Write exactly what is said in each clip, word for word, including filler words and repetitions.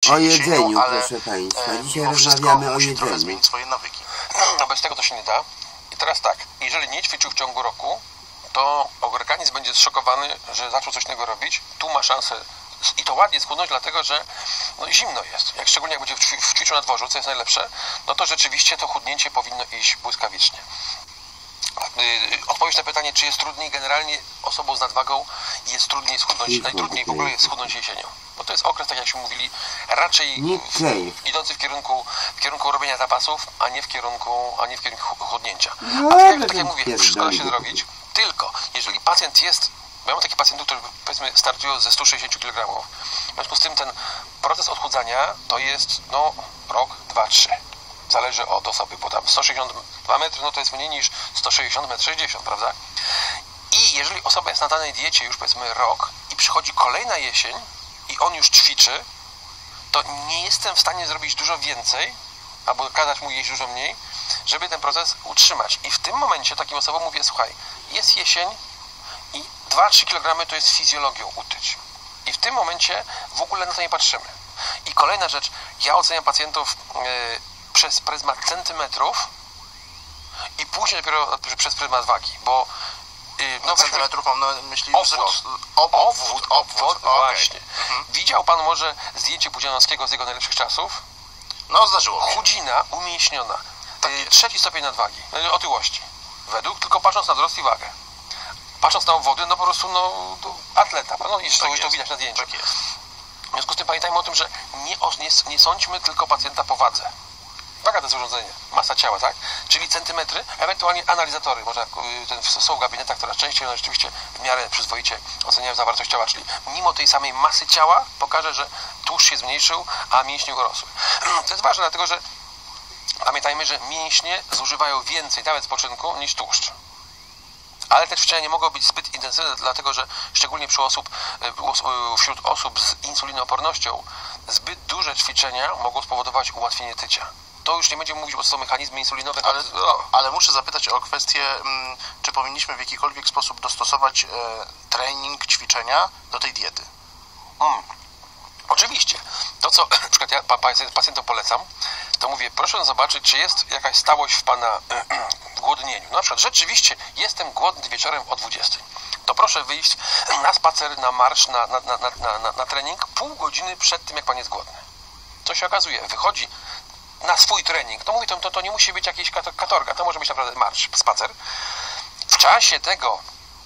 czy o jedzeniu, jesienią, ale proszę Państwa. Dzisiaj mimo wszystko rozmawiamy o musi jedzeniu. trochę zmienić swoje nawyki. No bez tego to się nie da. I teraz tak, jeżeli nie ćwiczył w ciągu roku, to organizm będzie zszokowany, że zaczął coś innego robić. Tu ma szansę i to ładnie schudnąć, dlatego że no, zimno jest. Jak szczególnie jak będzie ćwiczył na dworzu, co jest najlepsze, no to rzeczywiście to chudnięcie powinno iść błyskawicznie. Odpowiedź na pytanie, czy jest trudniej, generalnie osobom z nadwagą jest trudniej schudnąć, najtrudniej w ogóle jest schudnąć jesienią. Bo to jest okres, tak jak się mówili, raczej w, idący w kierunku, w kierunku robienia zapasów, a nie w kierunku, a nie w kierunku chudnięcia. A tak, tak jak mówię, wszystko da się zrobić, tylko jeżeli pacjent jest, bo ja mam takich pacjentów, którzy powiedzmy startują ze stu sześćdziesięciu kilogramów, w związku z tym ten proces odchudzania to jest no rok, dwa, trzy. Zależy od osoby, bo tam sto sześćdziesiąt dwa metry, no to jest mniej niż sto sześćdziesiąt metr sześćdziesiąt, prawda? I jeżeli osoba jest na danej diecie już powiedzmy rok i przychodzi kolejna jesień i on już ćwiczy, to nie jestem w stanie zrobić dużo więcej, albo kazać mu jeść dużo mniej, żeby ten proces utrzymać. I w tym momencie takim osobom mówię, słuchaj, jest jesień i dwa trzy kilogramy to jest fizjologią utyć. I w tym momencie w ogóle na to nie patrzymy. I kolejna rzecz, ja oceniam pacjentów yy, przez pryzmat centymetrów i później dopiero przez pryzmat wagi, bo yy, no centymetrów mam na myśli wzrost. Obwód, obwód, obwód, okay. Właśnie. Mhm. Widział pan może zdjęcie Budzianowskiego z jego najlepszych czasów? No, zdarzyło się. Chudzina, umięśniona. Tak yy, trzeci stopień nadwagi, yy, otyłości. Według, tylko patrząc na wzrost i wagę. Patrząc na obwody, no po prostu no, atleta. No i zresztą tak to widać na zdjęciu. Tak jest. W związku z tym pamiętajmy o tym, że nie, nie, nie sądźmy tylko pacjenta po wadze. Waga to jest urządzenie, masa ciała, tak? Czyli centymetry, ewentualnie analizatory. Można, ten, są w gabinetach coraz częściej, one rzeczywiście w miarę przyzwoicie oceniają zawartość ciała, czyli mimo tej samej masy ciała pokaże, że tłuszcz się zmniejszył, a mięśnie urosły. To jest ważne, dlatego że pamiętajmy, że mięśnie zużywają więcej nawet spoczynku niż tłuszcz. Ale te ćwiczenia nie mogą być zbyt intensywne, dlatego że szczególnie przy osób, wśród osób z insulinoopornością zbyt duże ćwiczenia mogą spowodować ułatwienie tycia. To już nie będziemy mówić, bo to są mechanizmy insulinowe. Ale, no. ale muszę zapytać o kwestię, czy powinniśmy w jakikolwiek sposób dostosować e, trening, ćwiczenia do tej diety? Hmm. Oczywiście. To, co na przykład ja pacjentom polecam, to mówię, proszę zobaczyć, czy jest jakaś stałość w Pana w głodnieniu. Na przykład, rzeczywiście jestem głodny wieczorem o dwudziestej. To proszę wyjść na spacer, na marsz, na, na, na, na, na, na trening pół godziny przed tym, jak Pan jest głodny. Co się okazuje? Wychodzi na swój trening. To mówię, to, to, to nie musi być jakiś katorga, to może być naprawdę marsz, spacer. W czasie tego,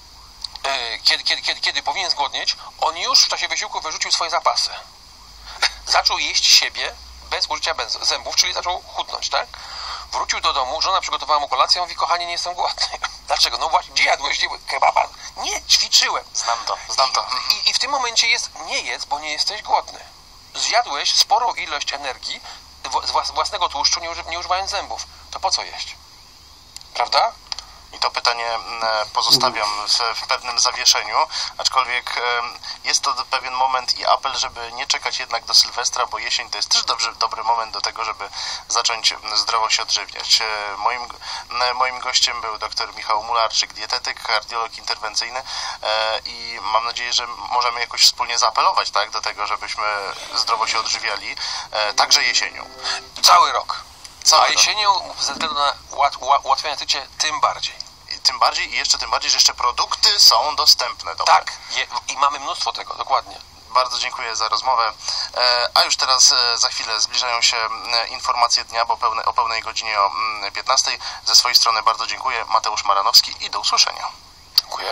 yy, kiedy, kiedy, kiedy, kiedy powinien zgłodnieć, on już w czasie wysiłku wyrzucił swoje zapasy. Zaczął jeść siebie bez użycia zębów, czyli zaczął chudnąć, tak? Wrócił do domu, żona przygotowała mu kolację, on mówi, kochanie, nie jestem głodny. Dlaczego? No właśnie, gdzie jadłeś? Kebaba? Nie, ćwiczyłem. Znam to, znam to. I, i, I w tym momencie jest, nie jedz, bo nie jesteś głodny. Zjadłeś sporą ilość energii z własnego tłuszczu, nie, uży, nie używając zębów. To po co jeść? Prawda? I to pytanie pozostawiam w, w pewnym zawieszeniu, aczkolwiek jest to pewien moment i apel, żeby nie czekać jednak do Sylwestra, bo jesień to jest też dobry, dobry moment do tego, żeby zacząć zdrowo się odżywiać. Moim, moim gościem był dr Michał Mularczyk, dietetyk, kardiolog interwencyjny i mam nadzieję, że możemy jakoś wspólnie zaapelować, tak, do tego, żebyśmy zdrowo się odżywiali, także jesienią. Cały rok. Cały A jesienią ze względu na ułatwianie tycie tym bardziej. I tym bardziej i jeszcze tym bardziej, że jeszcze produkty są dostępne. Dobre. Tak, je, i mamy mnóstwo tego, dokładnie. Bardzo dziękuję za rozmowę. E, a już teraz e, za chwilę zbliżają się e, informacje dnia, bo pełne, o pełnej godzinie o mm, piętnastej. Ze swojej strony bardzo dziękuję. Mateusz Maranowski i do usłyszenia. Dziękuję.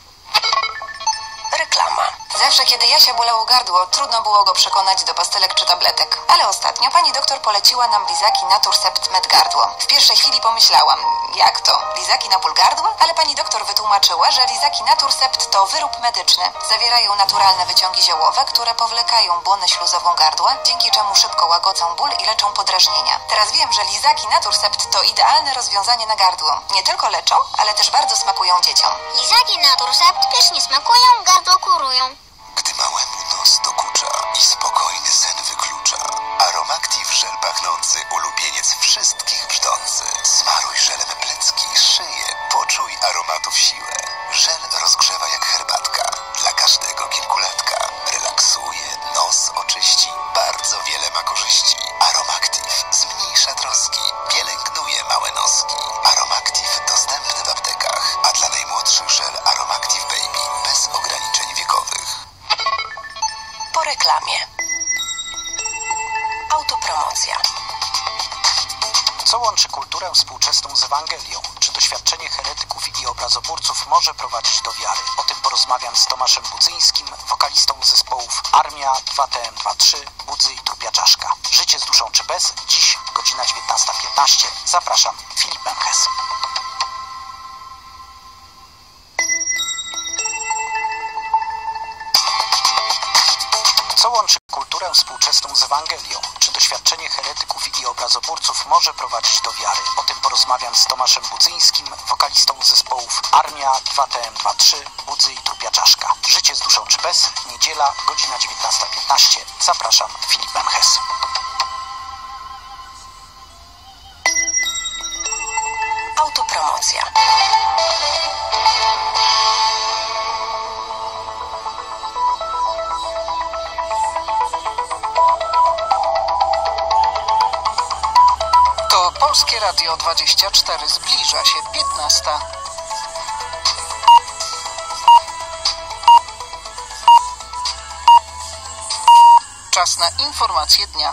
Reklama. Zawsze, kiedy Jasia bolało gardło, trudno było go przekonać do pastelek czy tabletek. Ale ostatnio pani doktor poleciła nam lizaki Naturcept Med Gardło. W pierwszej chwili pomyślałam, jak to? Lizaki na ból gardła? Ale pani doktor wytłumaczyła, że lizaki Naturcept to wyrób medyczny. Zawierają naturalne wyciągi ziołowe, które powlekają błonę śluzową gardła, dzięki czemu szybko łagodzą ból i leczą podrażnienia. Teraz wiem, że lizaki Naturcept to idealne rozwiązanie na gardło. Nie tylko leczą, ale też bardzo smakują dzieciom. Lizaki Naturcept pysznie smakują, gardło kurują. Gdy małemu nos dokucza i spokojny sen wyklucza, Aromactive żel pachnący, ulubieniec wszystkich brzdący. Smaruj żelem plecki, szyję, poczuj aromatów siłę. Żel rozgrzewa jak herbatka, dla każdego kilkulatka. Relaksuje, nos oczyści, bardzo Bardzo wiele ma korzyści. Aromactive zmniejsza troski, pielęgnuje małe noski. Aromactive dostępny w aptekach, a dla najmłodszych żel Aromactive Baby bez ograniczeń wiekowych. Po reklamie. Autopromocja. Co łączy kulturę współczesną z Ewangelią? Czy doświadczenie heretyków i obrazoburców może prowadzić do wiary? O tym porozmawiam z Tomaszem Budzyńskim, wokalistą zespołów Armia, dwa T M dwa trzy, Budzy i Trupia Czaszka. Życie z duszą czy bez? Dziś, godzina dziewiętnasta piętnaście. Zapraszam, Filip Memches. Co łączy kulturę współczesną z Ewangelią? Czy doświadczenie heretyków i obrazoburców może prowadzić do wiary? O tym porozmawiam z Tomaszem Budzyńskim, wokalistą zespołów Armia, dwa T M dwa trzy, Budzy i Trupia Czaszka. Życie z duszą czy bez? Niedziela, godzina dziewiętnasta piętnaście. Zapraszam, Filip Memches. Autopromocja. To Polskie Radio dwadzieścia cztery. Zbliża się piętnasta. Czas na informacje dnia.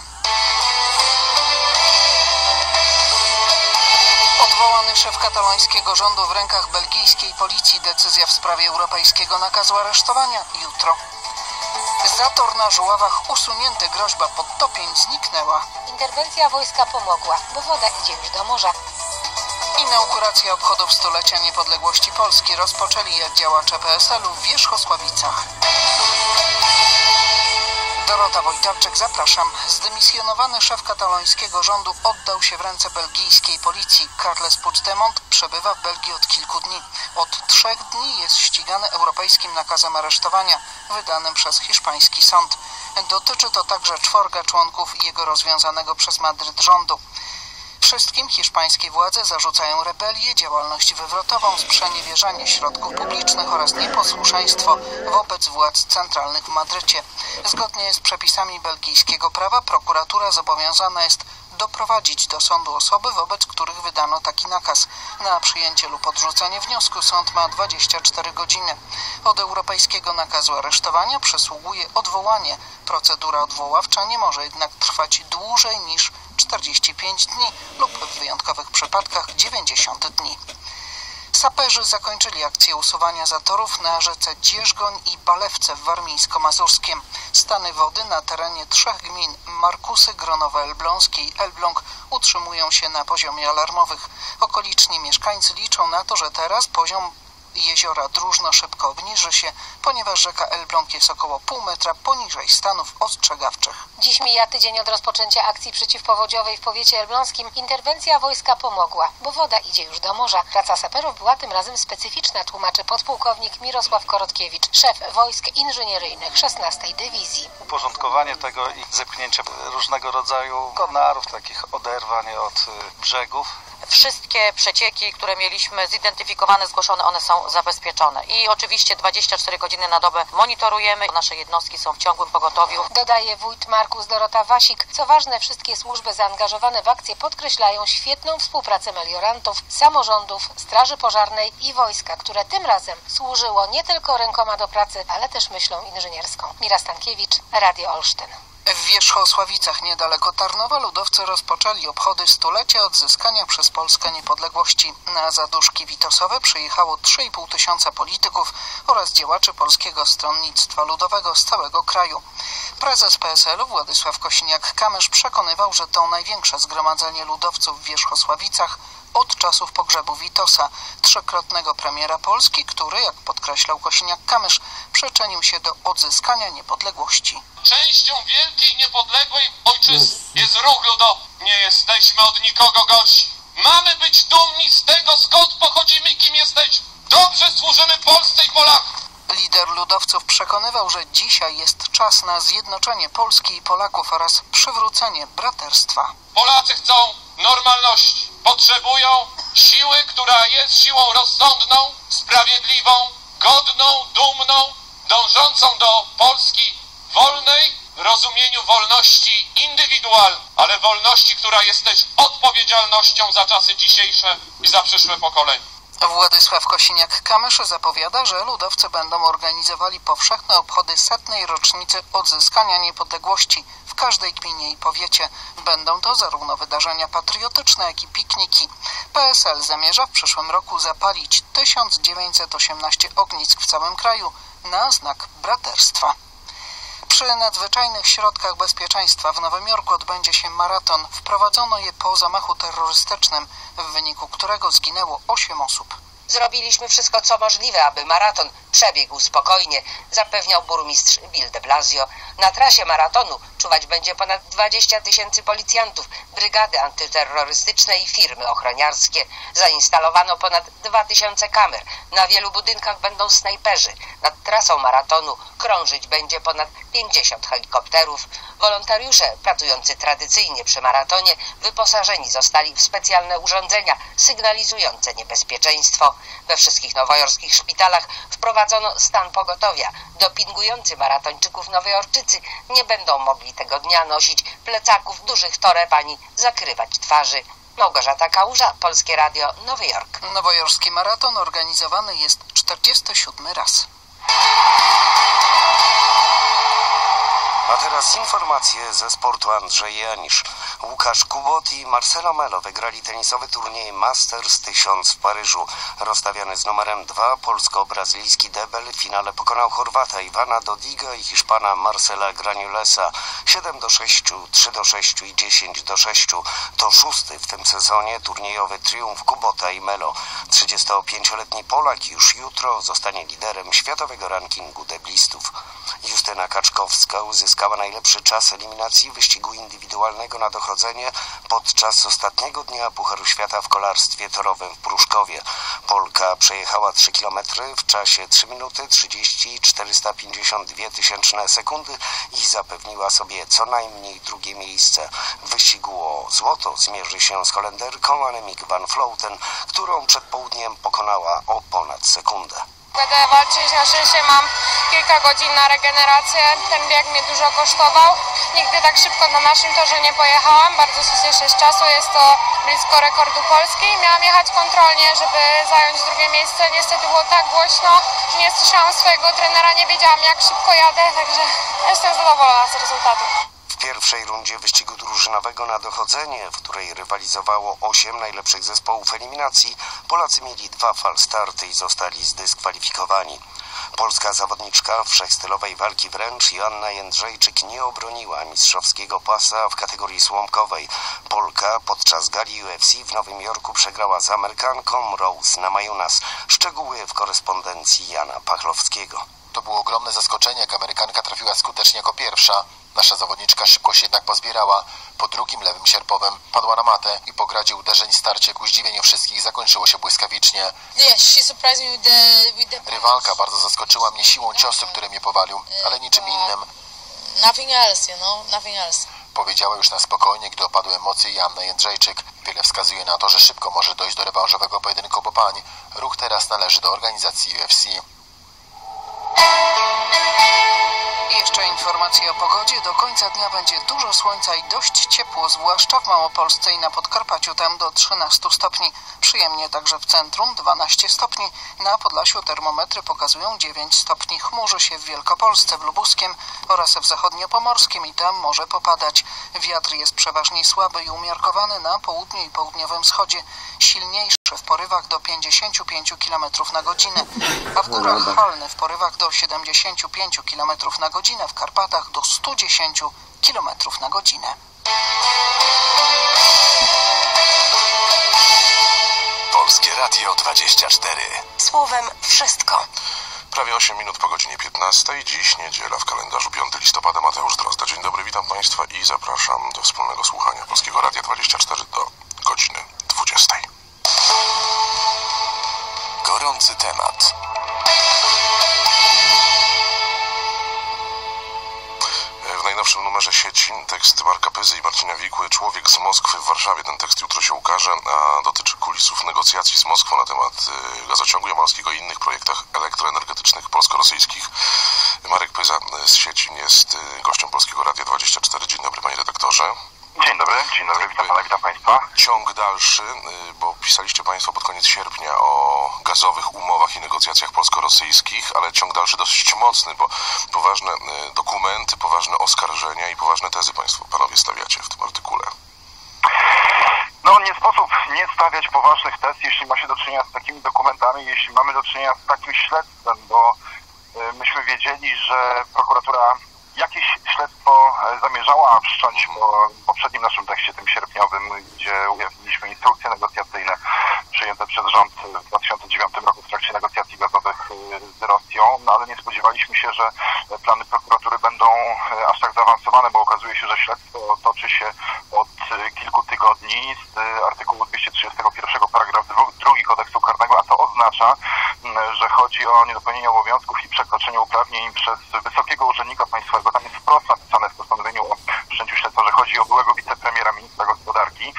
Odwołany szef katalońskiego rządu w rękach belgijskiej policji. Decyzja w sprawie europejskiego nakazu aresztowania jutro. Zator na Żuławach usunięty, groźba podtopień zniknęła. Interwencja wojska pomogła, bo woda idzie już do morza. Inauguracja obchodów stulecia niepodległości Polski rozpoczęli działacze P S L u w Wierzchosławicach. Dorota Wojtarczyk, zapraszam. Zdymisjonowany szef katalońskiego rządu oddał się w ręce belgijskiej policji. Carles Puigdemont przebywa w Belgii od kilku dni. Od trzech dni jest ścigany europejskim nakazem aresztowania, wydanym przez hiszpański sąd. Dotyczy to także czworga członków jego rozwiązanego przez Madryt rządu. Wszystkim hiszpańskie władze zarzucają rebelię, działalność wywrotową, sprzeniewierzanie środków publicznych oraz nieposłuszeństwo wobec władz centralnych w Madrycie. Zgodnie z przepisami belgijskiego prawa prokuratura zobowiązana jest doprowadzić do sądu osoby, wobec których wydano taki nakaz. Na przyjęcie lub odrzucenie wniosku sąd ma dwadzieścia cztery godziny. Od europejskiego nakazu aresztowania przysługuje odwołanie. Procedura odwoławcza nie może jednak trwać dłużej niż czterdzieści pięć dni lub w wyjątkowych przypadkach dziewięćdziesiąt dni. Saperzy zakończyli akcję usuwania zatorów na rzece Dzierzgoń i Balewce w Warmińsko-Mazurskiem. Stany wody na terenie trzech gmin Markusy, Gronowa Elbląskie i Elbląg utrzymują się na poziomie alarmowych. Okoliczni mieszkańcy liczą na to, że teraz poziom jeziora Dróżno szybko obniży się, ponieważ rzeka Elbląg jest około pół metra poniżej stanów ostrzegawczych. Dziś mija tydzień od rozpoczęcia akcji przeciwpowodziowej w powiecie elbląskim. Interwencja wojska pomogła, bo woda idzie już do morza. Praca saperów była tym razem specyficzna, tłumaczy podpułkownik Mirosław Korotkiewicz, szef wojsk inżynieryjnych szesnastej Dywizji. Uporządkowanie tego i zepchnięcie różnego rodzaju konarów, takich oderwań od brzegów. Wszystkie przecieki, które mieliśmy zidentyfikowane, zgłoszone, one są zabezpieczone. I oczywiście dwadzieścia cztery godziny na dobę monitorujemy. Nasze jednostki są w ciągłym pogotowiu. Dodaje wójt Markus Dorota Wasik. Co ważne, wszystkie służby zaangażowane w akcję podkreślają świetną współpracę meliorantów, samorządów, straży pożarnej i wojska, które tym razem służyło nie tylko rękoma do pracy, ale też myślą inżynierską. Mira Stankiewicz, Radio Olsztyn. W Wierzchosławicach niedaleko Tarnowa ludowcy rozpoczęli obchody stulecia odzyskania przez Polskę niepodległości. Na zaduszki witosowe przyjechało trzy i pół tysiąca polityków oraz działaczy Polskiego Stronnictwa Ludowego z całego kraju. Prezes P S L u Władysław Kosiniak-Kamysz przekonywał, że to największe zgromadzenie ludowców w Wierzchosławicach od czasów pogrzebu Witosa, trzykrotnego premiera Polski, który, jak podkreślał Kosiniak-Kamysz, przyczynił się do odzyskania niepodległości. Częścią wielkiej, niepodległej ojczyzny jest ruch ludowy. Nie jesteśmy od nikogo gorsi. Mamy być dumni z tego, skąd pochodzimy i kim jesteśmy. Dobrze służymy Polsce i Polakom. Lider ludowców przekonywał, że dzisiaj jest czas na zjednoczenie Polski i Polaków oraz przywrócenie braterstwa. Polacy chcą normalności. Potrzebują siły, która jest siłą rozsądną, sprawiedliwą, godną, dumną, dążącą do Polski wolnej w rozumieniu wolności indywidualnej, ale wolności, która jest też odpowiedzialnością za czasy dzisiejsze i za przyszłe pokolenia. Władysław Kosiniak-Kamysz zapowiada, że ludowcy będą organizowali powszechne obchody setnej rocznicy odzyskania niepodległości w każdej gminie i powiecie. Będą to zarówno wydarzenia patriotyczne, jak i pikniki. P S L zamierza w przyszłym roku zapalić tysiąc dziewięćset osiemnaście ognisk w całym kraju na znak braterstwa. Przy nadzwyczajnych środkach bezpieczeństwa w Nowym Jorku odbędzie się maraton. Wprowadzono je po zamachu terrorystycznym, w wyniku którego zginęło osiem osób. Zrobiliśmy wszystko, co możliwe, aby maraton przebiegł spokojnie, zapewniał burmistrz Bill de Blasio. Na trasie maratonu czuwać będzie ponad dwadzieścia tysięcy policjantów, brygady antyterrorystyczne i firmy ochroniarskie. Zainstalowano ponad dwa tysiące kamer. Na wielu budynkach będą snajperzy. Nad trasą maratonu krążyć będzie ponad pięćdziesiąt helikopterów. Wolontariusze pracujący tradycyjnie przy maratonie wyposażeni zostali w specjalne urządzenia sygnalizujące niebezpieczeństwo. We wszystkich nowojorskich szpitalach wprowadzono stan pogotowia. Dopingujący maratończyków nowojorczycy nie będą mogli tego dnia nosić plecaków, dużych toreb ani zakrywać twarzy. Małgorzata Kałuża, Polskie Radio, Nowy Jork. Nowojorski maraton organizowany jest czterdziesty siódmy raz. A teraz informacje ze sportu. Andrzej Janisz. Łukasz Kubot i Marcelo Melo wygrali tenisowy turniej Masters tysiąc w Paryżu. Rozstawiany z numerem dwa polsko-brazylijski debel w finale pokonał Chorwata Iwana Dodiga i Hiszpana Marcela Granulesa siedem do sześciu, trzy do sześciu i dziesięć do sześciu. To szósty w tym sezonie turniejowy triumf Kubota i Melo. trzydziestopięcioletni Polak już jutro zostanie liderem światowego rankingu deblistów. Justyna Kaczkowska uzyskała najlepszy czas eliminacji wyścigu indywidualnego na dochodzenie podczas ostatniego dnia Pucharu Świata w kolarstwie torowym w Pruszkowie. Polka przejechała trzy kilometry w czasie trzy minuty trzydzieści czterysta pięćdziesiąt dwie tysięczne sekundy i zapewniła sobie co najmniej drugie miejsce. W wyścigu o złoto zmierzy się z Holenderką Annemiek van Vleuten, którą przed południem pokonała o ponad sekundę. Będę walczyć na szczęście, mam kilka godzin na regenerację, ten bieg mnie dużo kosztował. Nigdy tak szybko na naszym torze nie pojechałam, bardzo się cieszę z czasu, jest to blisko rekordu Polski. Miałam jechać kontrolnie, żeby zająć drugie miejsce, niestety było tak głośno, że nie słyszałam swojego trenera, nie wiedziałam jak szybko jadę, także jestem zadowolona z rezultatu. W pierwszej rundzie wyścigu drużynowego na dochodzenie, w której rywalizowało osiem najlepszych zespołów eliminacji, Polacy mieli dwa falstarty i zostali zdyskwalifikowani. Polska zawodniczka wszechstylowej walki wręcz Joanna Jędrzejczyk nie obroniła mistrzowskiego pasa w kategorii słomkowej. Polka podczas gali U F C w Nowym Jorku przegrała z Amerykanką Rose Namajunas. Szczegóły w korespondencji Jana Pachlowskiego. To było ogromne zaskoczenie, jak Amerykanka trafiła skutecznie jako pierwsza. Nasza zawodniczka szybko się jednak pozbierała. Po drugim lewym sierpowym padła na matę i po gradzie uderzeń starcie ku zdziwieniu wszystkich zakończyło się błyskawicznie. Rywalka bardzo zaskoczyła mnie siłą ciosu, który mnie powalił, ale niczym innym. Powiedziała już na spokojnie, gdy opadły emocje Joanna Jędrzejczyk. Wiele wskazuje na to, że szybko może dojść do rewanżowego pojedynku po pań. Ruch teraz należy do organizacji U F C. Jeszcze informacje o pogodzie. Do końca dnia będzie dużo słońca i dość ciepło, zwłaszcza w Małopolsce i na Podkarpaciu, tam do trzynastu stopni. Przyjemnie także w centrum, dwanaście stopni. Na Podlasiu termometry pokazują dziewięć stopni. Chmurzy się w Wielkopolsce, w Lubuskiem oraz w Zachodniopomorskim i tam może popadać. Wiatr jest przeważnie słaby i umiarkowany na południu i południowym wschodzie. Silniejszy w porywach do pięćdziesięciu pięciu kilometrów na godzinę, a w górach halny w porywach do siedemdziesięciu pięciu kilometrów na godzinę, w Karpatach do stu dziesięciu kilometrów na godzinę. Polskie Radio dwadzieścia cztery. Słowem wszystko. Prawie osiem minut po godzinie piętnastej. Dziś niedziela, w kalendarzu piątego listopada. Mateusz Drozda. Dzień dobry, witam Państwa i zapraszam do wspólnego słuchania Polskiego Radia dwadzieścia cztery do godziny dwudziestej. Gorący temat. W najnowszym numerze sieci tekst Marka Pyzy i Marcina Wikły "Człowiek z Moskwy w Warszawie". Ten tekst jutro się ukaże, a dotyczy kulisów negocjacji z Moskwą na temat gazociągu jamalskiego i innych projektach elektroenergetycznych polsko-rosyjskich. Marek Pyza z sieci jest gościem Polskiego Radia dwadzieścia cztery. Dzień dobry, panie redaktorze. redaktorze. Dzień dobry, dzień dobry, witam pana, witam państwa. Ciąg dalszy, bo pisaliście państwo pod koniec sierpnia o gazowych umowach i negocjacjach polsko-rosyjskich, ale ciąg dalszy dosyć mocny, bo poważne dokumenty, poważne oskarżenia i poważne tezy państwo, panowie, stawiacie w tym artykule. No nie sposób nie stawiać poważnych tez, jeśli ma się do czynienia z takimi dokumentami, jeśli mamy do czynienia z takim śledztwem, bo myśmy wiedzieli, że prokuratura jakieś śledztwo zamierzała wszcząć po poprzednim naszym tekście, tym sierpniowym, gdzie ujawniliśmy instrukcje negocjacyjne przyjęte przez rząd w dwa tysiące dziewiątym roku w trakcie negocjacji gazowych z Rosją, no ale nie spodziewaliśmy się, że plany prokuratury będą aż tak zaawansowane, bo okazuje się, że śledztwo toczy się od kilku tygodni z artykułu dwieście trzydziestego pierwszego paragraf drugi kodeksu karnego, a to oznacza, że chodzi o niedopełnienie obowiązków i przekroczenie uprawnień przez wysokiego urzędnika państwowego. Tam jest wprost napisane w postanowieniu o wszczęciu śledztwa, że chodzi o byłego wicepremiera, ministra gospodarki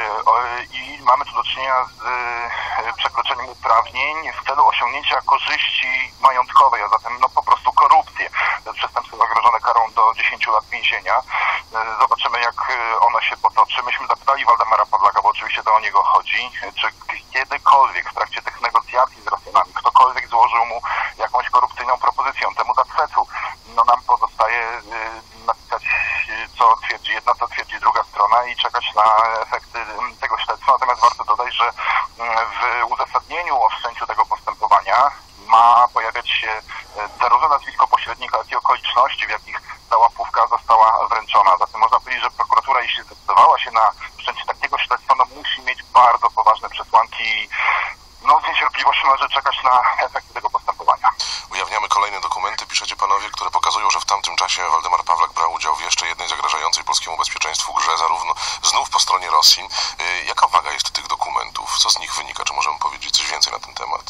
i mamy tu do czynienia z przekroczeniem uprawnień w celu osiągnięcia korzyści majątkowej, a zatem no po prostu korupcję. To jest przestępstwo zagrożone karą do dziesięciu lat więzienia. Zobaczymy, jak ono się potoczy. Myśmy zapytali Waldemara Pawlaka, bo oczywiście to o niego chodzi, czy kiedykolwiek w trakcie tych negocjacji z Rosjanami ktokolwiek złożył mu jakąś korupcyjną propozycję. On temu zakrzeczył. No nam pozostaje napisać, co twierdzi jedna, co twierdzi druga strona i czekać na efekty tego śledztwa. Natomiast warto dodać, że w uzasadnieniu o wszczęciu tego postępowania ma pojawiać się zarówno nazwisko pośrednika, jak i okoliczności, w jakich ta łapówka została wręczona. Zatem można powiedzieć, że prokuratura, jeśli zdecydowała się na wszczęcie takiego śledztwa, no musi mieć bardzo poważne przesłanki i no z niecierpliwością należy czekać na efekty tego postępowania. Ujawniamy kolejne dokumenty, piszecie panowie, które pokazują, że w tamtym czasie Waldemar Pawlak brał udział w jeszcze jednej zagrażającej polskiemu bezpieczeństwu grze, zarówno znów po stronie Rosji. Jaka waga jest tych dokumentów? Co z nich wynika? Czy możemy powiedzieć coś więcej na ten temat?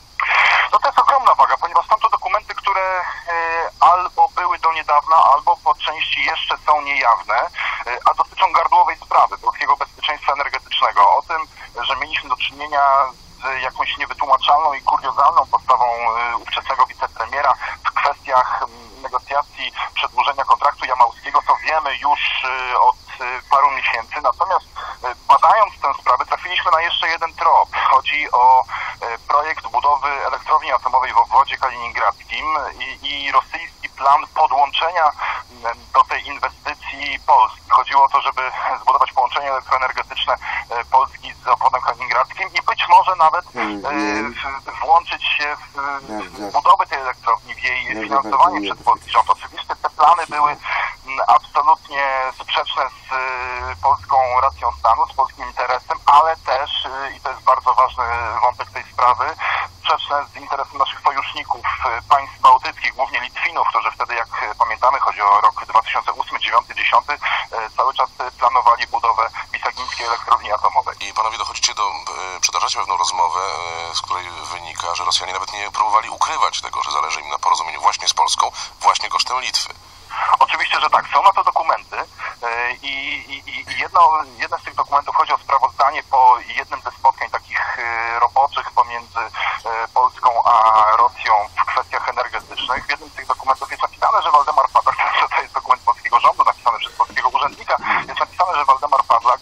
No to jest ogromna waga, ponieważ są to dokumenty, które e, albo były do niedawna, albo po części jeszcze są niejawne, e, a dotyczą gardłowej sprawy polskiego bezpieczeństwa energetycznego. O tym, że mieliśmy do czynienia z jakąś niewytłumaczalną i kuriozalną postawą e, ówczesnego wicepremiera w kwestiach m, negocjacji przedłużenia kontraktu jamałskiego, to wiemy już e, od e, paru miesięcy. Natomiast e, badając tę sprawę, trafiliśmy na jeszcze jeden trop. Chodzi o e, projekt budowy elektrowni atomowej w obwodzie kaliningradzkim i, i rosyjski plan podłączenia do tej inwestycji Polski. Chodziło o to, żeby zbudować połączenie elektroenergetyczne Polski z obwodem kaliningradzkim i być może nawet e, włączyć się w, w budowę tej elektrowni, w jej finansowanie przez polski rząd. Oczywiście te plany były absolutnie sprzeczne z polską racją stanu, z polskim interesem, ale też, i to jest bardzo ważny wątek tej sprawy, sprzeczne z interesem naszych sojuszników, państw bałtyckich, głównie Litwinów, którzy wtedy, jak pamiętamy, chodzi o rok dwa tysiące ósmy, dwa tysiące dziewiąty, dwa tysiące dziesiąty, cały czas planowali budowę Wisagińskiej elektrowni atomowej. I panowie dochodzicie do, przydarzacie pewną rozmowę, z której wynika, że Rosjanie nawet nie próbowali ukrywać tego, że zależy im na porozumieniu właśnie z Polską, właśnie kosztem Litwy. Oczywiście, że tak. Są na to dokumenty i, i, i jedno, jedne z tych dokumentów chodzi o sprawozdanie po jednym ze spotkań takich roboczych pomiędzy Polską a Rosją w kwestiach energetycznych. W jednym z tych dokumentów jest napisane, że Waldemar Pawlak, to jest dokument polskiego rządu napisany przez polskiego urzędnika, jest napisane, że Waldemar Pawlak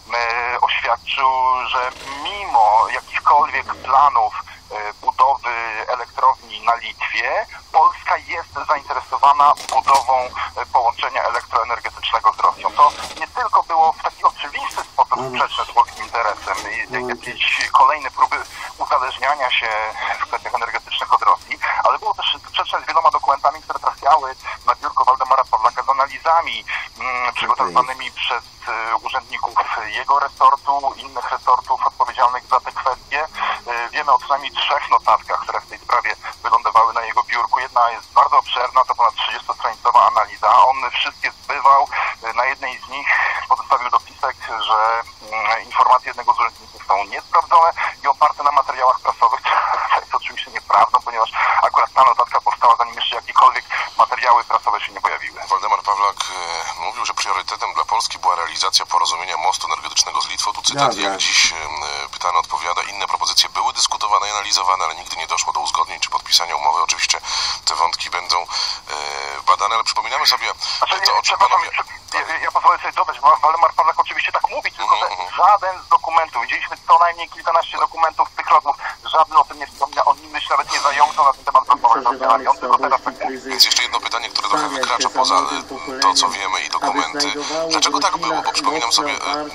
oświadczył, że mimo jakichkolwiek planów budowy elektrowni na Litwie, Polska jest zainteresowana budową połączenia elektroenergetycznego z Rosją. To nie tylko było w taki oczywisty sposób sprzeczne z polskim interesem, jakieś kolejne próby uzależniania się w kwestiach energetycznych od Rosji, ale było też sprzeczne z wieloma dokumentami, które trafiały na biurko Waldemara Pawlaka z analizami mm, przygotowanymi przez urzędników jego resortu, innych resortów odpowiedzialnych za te kwestie. Wiemy o co najmniej trzech notatkach, które w tej sprawie wylądowały na jego biurku. Jedna jest bardzo obszerna, to ponad trzydziestostronicowa analiza. On wszystkie zbywał. Na jednej z nich pozostawił dopisek, że informacje jednego z urzędników są niesprawdzone i oparte na materiałach prasowych, co jest oczywiście nieprawdą, ponieważ akurat ta notatka powstała, zanim jeszcze jakiekolwiek materiały prasowe się nie pojawiły. Waldemar Pawlak e, mówił, że priorytetem dla Polski była realizacja porozumienia mostu energetycznego z Litwą. Tu cytat, jak dziś e, pytany odpowiada, inne propozycje były dyskutowane i analizowane, ale nigdy nie doszło do uzgodnień czy podpisania umowy. Oczywiście te wątki będą e, badane, ale przypominamy sobie znaczy, to, o czym panowie... Ja, ja pozwolę sobie dodać, bo Waldemar Pawlak oczywiście tak mówi, tylko że żaden z dokumentów, widzieliśmy co najmniej kilkanaście dokumentów z tych rozmów, żaden o tym nie wspomina, on nim się nawet nie zająknął na ten temat rozmowy z Rosjanami, on tylko teraz tak mówi. Więc jeszcze jedno pytanie, które trochę wykracza poza to, co wiemy i dokumenty. Dlaczego tak było? Bo przypominam sobie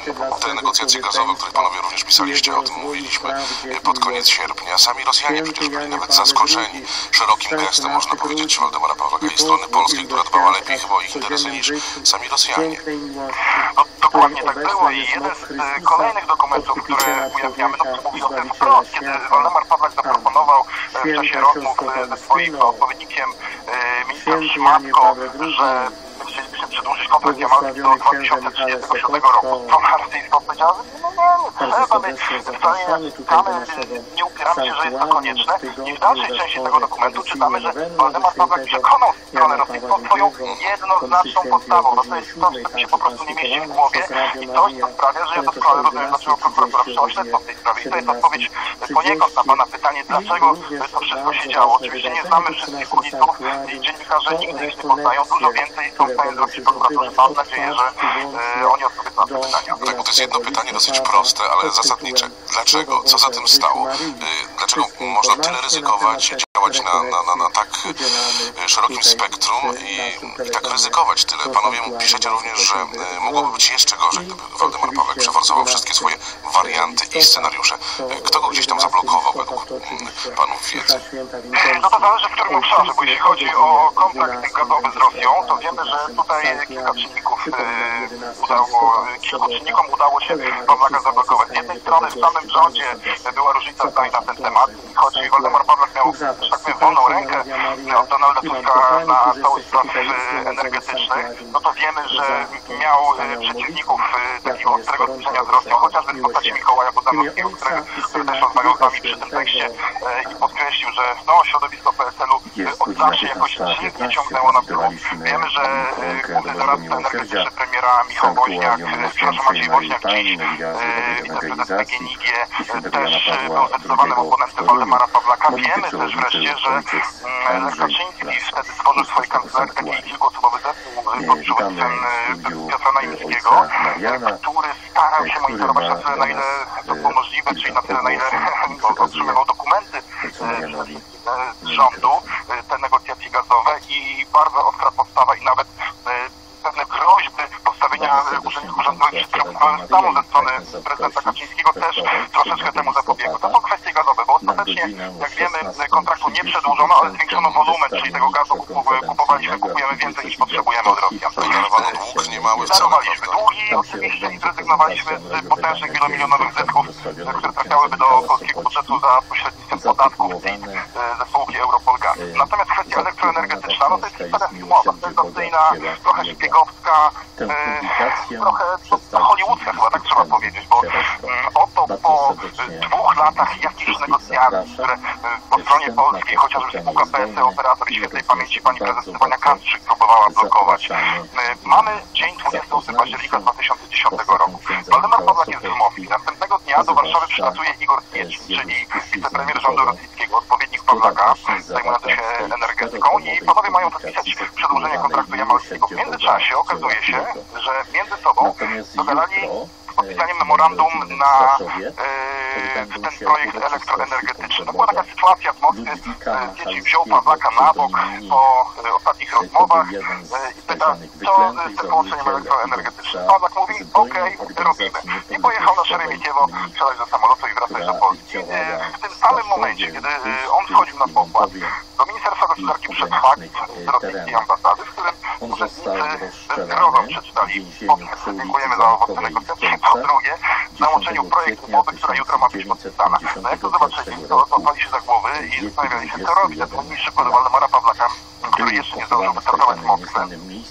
te negocjacje gazowe, o których panowie również pisaliście, o tym mówiliśmy pod koniec sierpnia. Sami Rosjanie przecież byli nawet zaskoczeni szerokim gestem, można powiedzieć, Waldemara Pawlaka i strony polskiej, która dbała lepiej chyba o ich interesy niż sami Rosjanie. No, dokładnie tak było i jeden z y, kolejnych dokumentów, które ujawniamy, no mówi o tym wprost, kiedy Waldemar Pawlak zaproponował y, w czasie rozmów y, ze swoim odpowiednikiem y, ministrem Szmatko, że chcielibyśmy przedłużyć kontrakt jamalski do dwa tysiące trzydziestego siódmego roku. Strona rosyjska odpowiedziała, że no nie, nie trzeba, my wcale nie naciskamy, nie upieramy się, że jest to konieczne. I w dalszej części tego dokumentu czytamy, że Waldemar Pawlak przekonał stronę rosyjską swoją jednoznaczną postawą. No to jest coś, co mi się po prostu nie mieści w głowie i coś, co sprawia, że ja doskonale rozumiem, dlaczego prokuratura wszczęła śledztwo w tej sprawie. I to jest odpowiedź poniekąd na pana pytanie, dlaczego to wszystko się działo. Oczywiście nie znamy wszystkich kulisów i dziennikarze nigdy ich nie poznają. Dużo więcej są w stanie zrobić prokuraturze. Mam nadzieję, że e, oni odpowiedzą na te pytania. Tak, bo to jest jedno pytanie dosyć proste, ale zasadnicze. Dlaczego? Co za tym stało? Dlaczego można tyle ryzykować, działać na, na, na, na tak szerokim spektrum i, i tak ryzykować tyle? Panowie piszecie również, że mogłoby być jeszcze gorzej, gdyby Waldemar Pawlak przeforsował wszystkie swoje warianty i scenariusze. Kto go gdzieś tam zablokował według panów wiedzy? No to zależy w którym obszarze, bo jeśli chodzi o kontrakt gazowy z Rosją, to wiemy, że tutaj kilka czynników e, udało, kilku czynnikom udało się Pawlaka zablokować. Z jednej strony w samym rządzie była różnica zdań na ten temat, choć Waldemar Pawlak miał, że tak powiem, wolną rękę od Donalda Tuska na cały spraw energetycznych, no to wiemy, że miał przeciwników takiego ostrego zbliżenia z Rosją, chociażby w postaci Mikołaja Bożanowskiego, który, który też rozmawiał z nami przy tym tekście i podkreślił, że no, środowisko P S L-u od zawsze jakoś dziwnie ciągnęło na tyłu. Wiemy, że główny doradca energetyczny premiera Michał Woźniak, przepraszam, Maciej Woźniak, dziś wiceprezes P G N I G, też był zdecydowanym oponentem Waldemara Pawlaka. Wiemy też wreszcie, że Lech Kaczyński wtedy stworzył swoje kancelarii, taki kilkuosobowy zespół pod przywództwem Piotra Naimskiego, który starał się monitorować na tyle, na ile to było możliwe, czyli na tyle, na ile otrzymywał dokumenty z rządu, te negocjacje gazowe i bardzo ostra podstawa i nawet pewne groźby postawienia urzędników rządowych przed Trybunałem Stanu ze strony prezydenta Kaczyńskiego też troszeczkę temu zapobiegło. To są kwestie gazowe, bo ostatecznie, jak wiemy, kontraktu nie przedłużono, ale zwiększono wolumen, czyli tego gazu kupowaliśmy, kupujemy więcej niż potrzebujemy od Rosjan. Dług niemały wcale, Zanowaliśmy długi oczywiście i zrezygnowaliśmy z potężnych wielomilionowych zysków, które trafiałyby do polskiego budżetu za pośrednictwem podatków i ze spółki Europol-Gaz. Natomiast kwestia elektroenergetyczna, no to jest historia filmowa, sensacyjna, trochę szpiegowska, e, trochę hollywoodzka chyba, tak trzeba powiedzieć, bo oto po dwóch latach jakichś negocjacji, które po stronie polskiej, chociażby spółka P S E Operator i świętej pamięci pani prezes Stefania Kantczyk próbowała blokować. Mamy dzień dwudziestego ósmego października dwa tysiące dziesiątego roku. Waldemar Pawlak jest w Lwowie. Następnego dnia do Warszawy przylatuje Igor Kniecin, czyli wicepremier rządu rosyjskiego, odpowiednik Pawlaka, zajmujący się energetyką i panowie mają podpisać przedłużenie kontraktu jamalskiego. W międzyczasie okazuje się, że między sobą dogadali podpisanie memorandum na e, ten projekt elektroenergetyczny. To była taka sytuacja w Moskwie, dzieci wziął Pawlaka na bok po e, ostatnich rozmowach e, i pyta, co z tym połączeniem elektroenergetycznym. Pawlak mówi, okej, okay, robimy. I pojechał na Szeremiciewo, wsiadać do samolotu i wracać do Polski. E, w tym samym momencie, kiedy e, on wchodził na pokład, do Ministerstwa Gospodarki przyszedł fakt z rosyjskiej ambasady, w którym urzędnicy z drogą przeczytali podpis, dziękujemy za owocne negocjacje. Po drugie, w załączeniu projekt umowy, która jutro ma być podpisana. No jak to zobaczyli, to złapali się za głowy i zastanawiali się, co robić. Zadzwonili szybko do Waldemara Pawlaka, który jeszcze nie zdążył wystartować z Moskwy,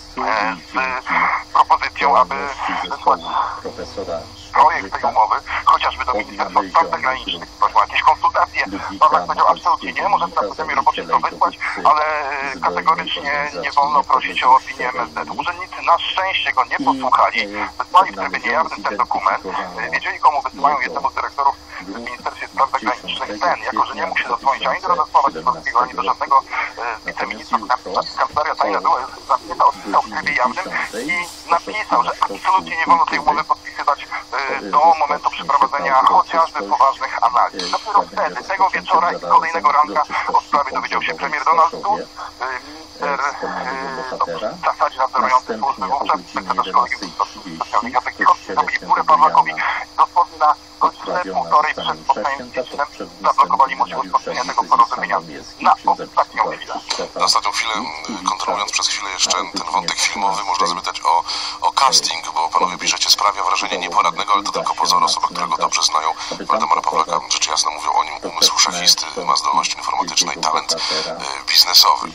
z propozycją, aby wysłać projekt tej umowy, chociażby do Ministerstwa Spraw Zagranicznych, proszę, jakieś konsultacje. Pawlak powiedział absolutnie nie, możemy na poziomie roboczym to wysłać, ale kategorycznie nie wolno prosić o opinię M S Z. Urzędnicy na szczęście go nie posłuchali, wysłali w trybie niejawnym ten dokument, wiedzieli komu wysyłają, jednemu z dyrektorów w Ministerstwie Spraw Zagranicznych. Ten, jako że nie mógł się zadzwonić ani do Radosława Sikorskiego, ani do żadnego z wiceministrów, kancelaria tajna była zamknięta odpisał w trybie jawnym i napisał, że absolutnie nie wolno tej umowy podpisywać do momentu przeprowadzenia chociażby poważnych analiz. Dopiero wtedy, tego wieczora i kolejnego ranka o sprawie dowiedział się premier Donald Tusk, minister w zasadzie nadzorujący służby wówczas, sekretarz kolegium specjalnych Jacek Cichocki, zabili górę Pawlakowi dosłownie na godzinę, półtorej przed spotkaniem z Putinem, zablokowali możliwość podpisania tego porozumienia na ostatnią chwilę. Na ostatnią chwilę, kontynuując przez chwilę jeszcze ten wątek filmowy, można zapytać o, o casting, bo panowie piszecie, sprawia wrażenie nieporadnego, ale to tylko pozor. Osoby, które go dobrze znają, Waldemara Pawlaka, rzecz jasna mówią o nim umysł szachisty, ma zdolności informatyczne i talent e, biznesowy.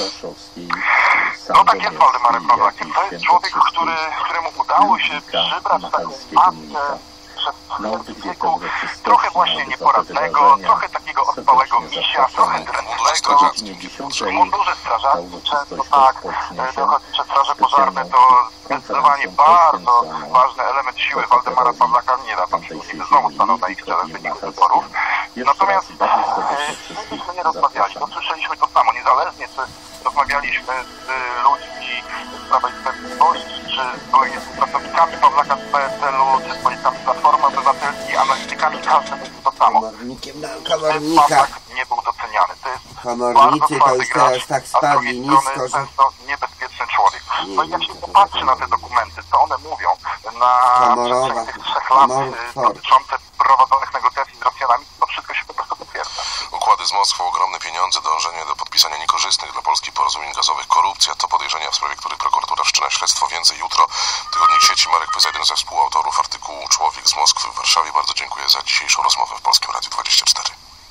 No tak jest z Waldemarem Pawlakiem. To jest człowiek, który, któremu udało się przybrać taką maskę przez wieku, trochę właśnie nieporadnego, trochę takiego ospałego misia, trochę drętwego. W mundurze strażackim często tak, te ochotnicze straże pożarne to zdecydowanie bardzo ważny element siły Waldemara Pawlaka. Nie da pan przykład, znowu stanął na ich czele w wyniku wyborów. Natomiast myśmy nie rozmawiali, no słyszeliśmy to samo, niezależnie czy rozmawialiśmy z ludźmi z Prawa i Sprawiedliwości, czy z byłymi współpracownikami Pawlaka z P S L u, czy z politykami Platformy Obywatelskiej, analitykami, każdy mówi to samo. Pawlak nie był doceniany. To jest komornicy to już teraz tak spadli nisko, że... często niebezpieczny człowiek. No i jak się popatrzy na te dokumenty, co one mówią na przestrzeni tych trzech lat dotyczące prowadzonych negocjacji z Rosjanami, to wszystko się po prostu potwierdza. Układy z Moskwą, ogromne pieniądze, dążenie do podpisania niekorzystnych dla Polski porozumień gazowych, korupcja, to podejrzenia, w sprawie których prokuratura wszczyna śledztwo. Więcej jutro. Tygodnik Sieci, Marek Pyza, jeden ze współautorów artykułu Człowiek z Moskwy w Warszawie. Bardzo dziękuję za dzisiejszą rozmowę w Polskim Radiu dwadzieścia cztery.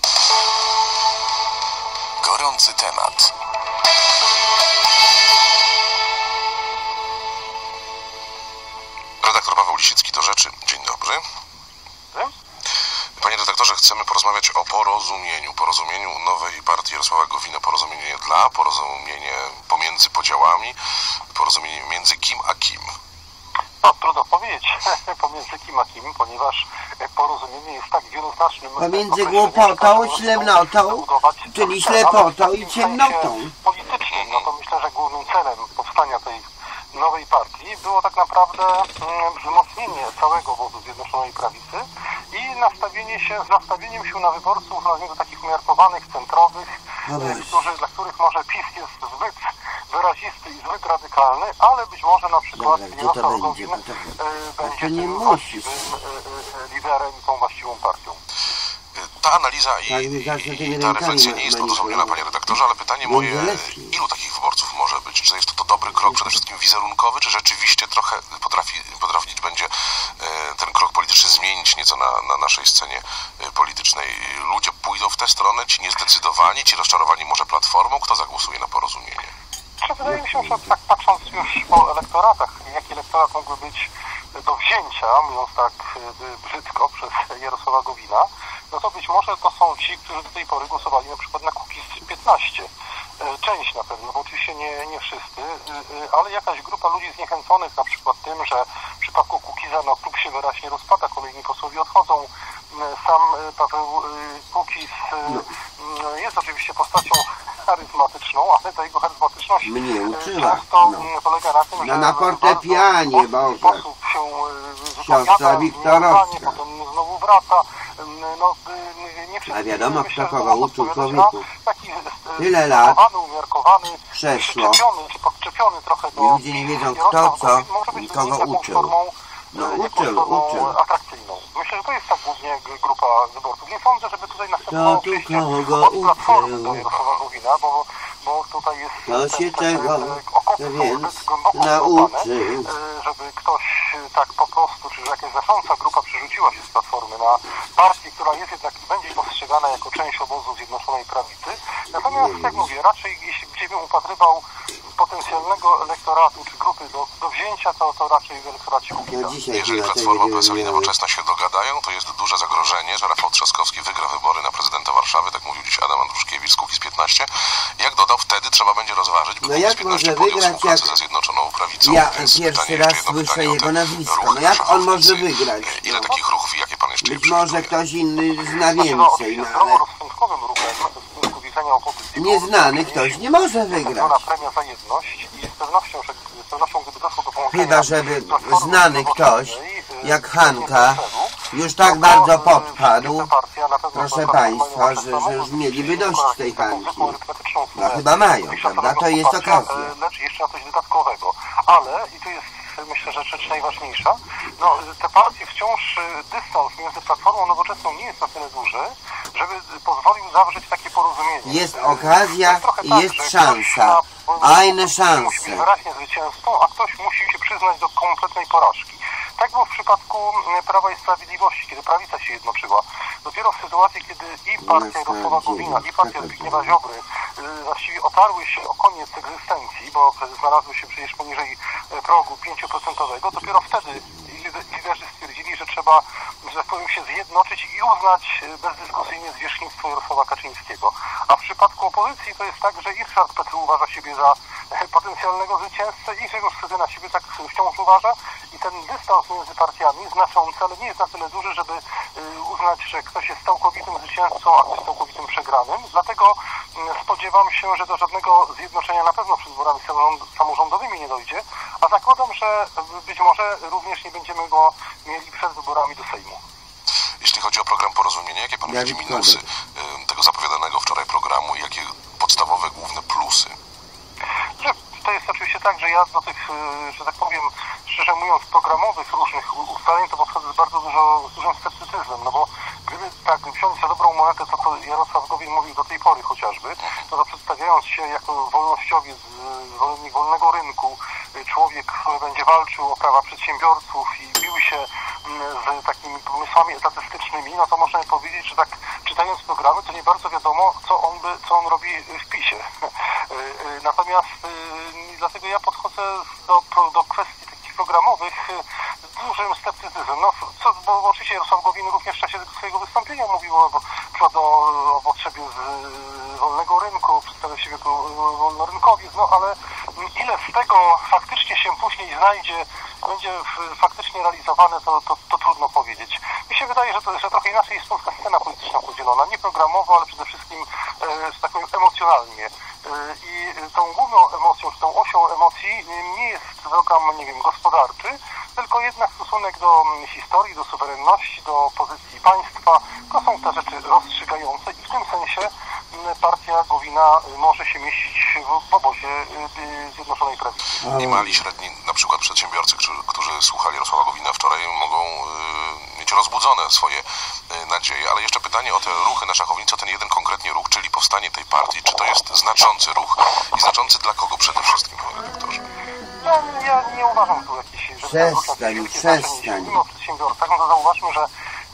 Gorący temat. Redaktor Paweł Lisicki, do rzeczy. Dzień dobry. Panie redaktorze, chcemy porozmawiać o porozumieniu. Porozumieniu nowej partii Jarosława Gowina. Porozumienie dla, porozumienie pomiędzy podziałami, porozumienie między kim a kim. No, trudno powiedzieć pomiędzy kim a kim, ponieważ porozumienie jest tak wieloznacznym... Pomiędzy głupotą i ślepnotą, czyli ślepotą i ciemnotą. Politycznym, no to myślę, że głównym celem powstania tej nowej partii było tak naprawdę wzmocnienie całego obozu Zjednoczonej Prawicy i nastawienie się, z nastawieniem się na wyborców, nazwijmy to takich umiarkowanych, centrowych, którzy, dla których może PiS jest zbyt wyrazisty i zbyt radykalny, ale być może na przykład Jarosław Gowin będzie tym właściwym liderem i tą właściwą partią. Ta analiza i, i, i ta refleksja nie jest udowodniona, panie redaktorze, ale pytanie moje, ilu takich wyborców może być? Czy jest to, to dobry krok, przede wszystkim wizerunkowy, czy rzeczywiście trochę potrafi, potrafić będzie e, ten krok polityczny zmienić nieco na, na naszej scenie e, politycznej? Ludzie pójdą w tę stronę, ci niezdecydowani, ci rozczarowani może Platformą? Kto zagłosuje na porozumienie? Wydaje mi się, że tak patrząc już po elektoratach, jaki elektorat mógłby być do wzięcia, mówiąc tak brzydko, przez Jarosława Gowina, no to być może to są ci, którzy do tej pory głosowali na przykład na Kukiz piętnaście. Część na pewno, bo oczywiście nie, nie wszyscy, ale jakaś grupa ludzi zniechęconych na przykład tym, że w przypadku Kukiza no, klub się wyraźnie rozpada, kolejni posłowie odchodzą. Sam Paweł Kukiz jest oczywiście postacią charyzmatyczną, ale ta jego charyzmatyczność często no. polega na tym, że na fortepianie, w sposób się siostra Wiktorowa, potem znowu wraca. No, nie a wiadomo, kto kogo uczył człowieku. Tyle lat przeszło czy podczepiony trochę do i ludzie nie wiedzą, kto co i kogo uczył. No uczył, uczył. Atrakcyjną. Myślę, że to jest tak głównie grupa wyborców. Nie sądzę, żeby tutaj następowało przejście od Platformy do Jarosława Gowina, bo, bo tutaj jest to się czego, okopy zbyt głęboko nauczył, żeby ktoś tak po prostu, czy że jakaś znacząca grupa przerzuciła się z Platformy na partię, która jest jednak będzie postrzegana jako część obozu Zjednoczonej Prawicy. Natomiast, jak mówię, raczej jeśli gdybym upatrywał potencjalnego elektoratu czy grupy do, do wzięcia, to, to raczej w elektoracie Kukiza. Jeżeli Platforma, P S L i Nowoczesna się dogadają, to jest duże zagrożenie, że Rafał Trzaskowski wygra wybory na prezydenta Warszawy, tak mówił dziś Adam Andruszkiewicz z Kukiz piętnaście. Jak dodał, wtedy trzeba będzie rozważyć, by no jak może wygrać, jak ze Zjednoczoną Prawicą. Ja pierwszy raz słyszę jego nazwisko. No jak on może wygrać? Ile no. takich ruchów i jakie pan jeszcze Być może ktoś inny zna więcej, no ale... Nieznany ktoś nie może wygrać. Premia za jedność i jest to pewnością, że z pewnością gdyby doszło do połączenia... Chyba, żeby znany ktoś, jak Hanka, już tak bardzo podpadł, proszę Państwa, że, że już mieliby dość tej Hanki. No chyba mają, prawda? To jest okazja. Lecz jeszcze na coś dodatkowego. Ale, i tu jest myślę, że rzecz najważniejsza, no te partie wciąż dystans między Platformą Nowoczesną nie jest na tyle duży, żeby pozwolił zawrzeć takie porozumienie. Jest okazja i jest szansa. Eine szanse. Musi być wyraźnie zwycięzcą, a ktoś musi się przyznać do kompletnej porażki. Tak było w przypadku Prawa i Sprawiedliwości, kiedy prawica się jednoczyła. Dopiero w sytuacji, kiedy i partia Jarosława Gowina, i partia Zbigniewa Ziobry y, właściwie otarły się o koniec egzystencji, bo znalazły się przecież poniżej progu pięć procent, dopiero wtedy liderzy stwierdzili, że trzeba, że tak powiem, się zjednoczyć i uznać bezdyskusyjnie zwierzchnictwo Jarosława Kaczyńskiego. A w przypadku opozycji to jest tak, że i Ryszard Petru uważa siebie za potencjalnego zwycięzcę i Grzegorz Schetyna siebie tak wciąż uważa i ten dystans między partiami znaczący, ale nie jest na tyle duży, żeby uznać, że ktoś jest całkowitym zwycięzcą, a ktoś całkowitym przegranym. Dlatego spodziewam się, że do żadnego zjednoczenia na pewno przed wyborami samorządowymi nie dojdzie, a zakładam, że być może również nie będziemy go mieli przed wyborami do Sejmu. Jeśli chodzi o program Porozumienia, jakie pan widzi minusy tego zapowiadanego wczoraj programu i jakie podstawowe, główne plusy? Że to jest oczywiście tak, że ja do tych, że tak powiem, szczerze mówiąc, programowych różnych ustaleń to podchodzę z bardzo dużo, z dużym sceptycyzmem, no bo gdyby tak wziąć za dobrą monetę to, co Jarosław Gowin mówił do tej pory chociażby, to, to przedstawiając się jako wolnościowiec, zwolennik wolnego rynku, człowiek, który będzie walczył o prawa przedsiębiorców i bił się z takimi pomysłami etatystycznymi, no to można powiedzieć, że tak czytając programy, to nie bardzo wiadomo, co on, by, co on robi w PiSie. Natomiast dlatego ja podchodzę do, do kwestii takich programowych z dużym sceptycyzmem. No, co, bo oczywiście Jarosław Gowin również w czasie swojego wystąpienia mówił o, o, o potrzebie z wolnego rynku, przedstawia się jako wolnorynkowiec, no ale ile z tego faktycznie się później znajdzie, będzie faktycznie realizowane, to, to, to trudno powiedzieć. Mi się wydaje, że, to, że trochę inaczej jest polska scena polityczna podzielona, nie programowo, ale przede wszystkim, e, że tak powiem, emocjonalnie. E, I tą główną emocją, czy tą osią emocji nie jest program, nie wiem, gospodarczy, tylko jednak stosunek do historii, do suwerenności, do pozycji państwa. To są te rzeczy rozstrzygające i w tym sensie partia Gowina może się mieścić w obozie Zjednoczonej Prawicy. I mali, średni, na przykład przedsiębiorcy, którzy, którzy słuchali Jarosława Gowina wczoraj, mogą y, mieć rozbudzone swoje y, nadzieje. Ale jeszcze pytanie o te ruchy na szachownicy, o ten jeden konkretnie ruch, czyli powstanie tej partii. Czy to jest znaczący ruch i znaczący dla kogo przede wszystkim, panie redaktorze? Ja, ja nie uważam tu jakiś, że przestań, przestań. Mimo przedsiębiorcach, no to zauważmy, że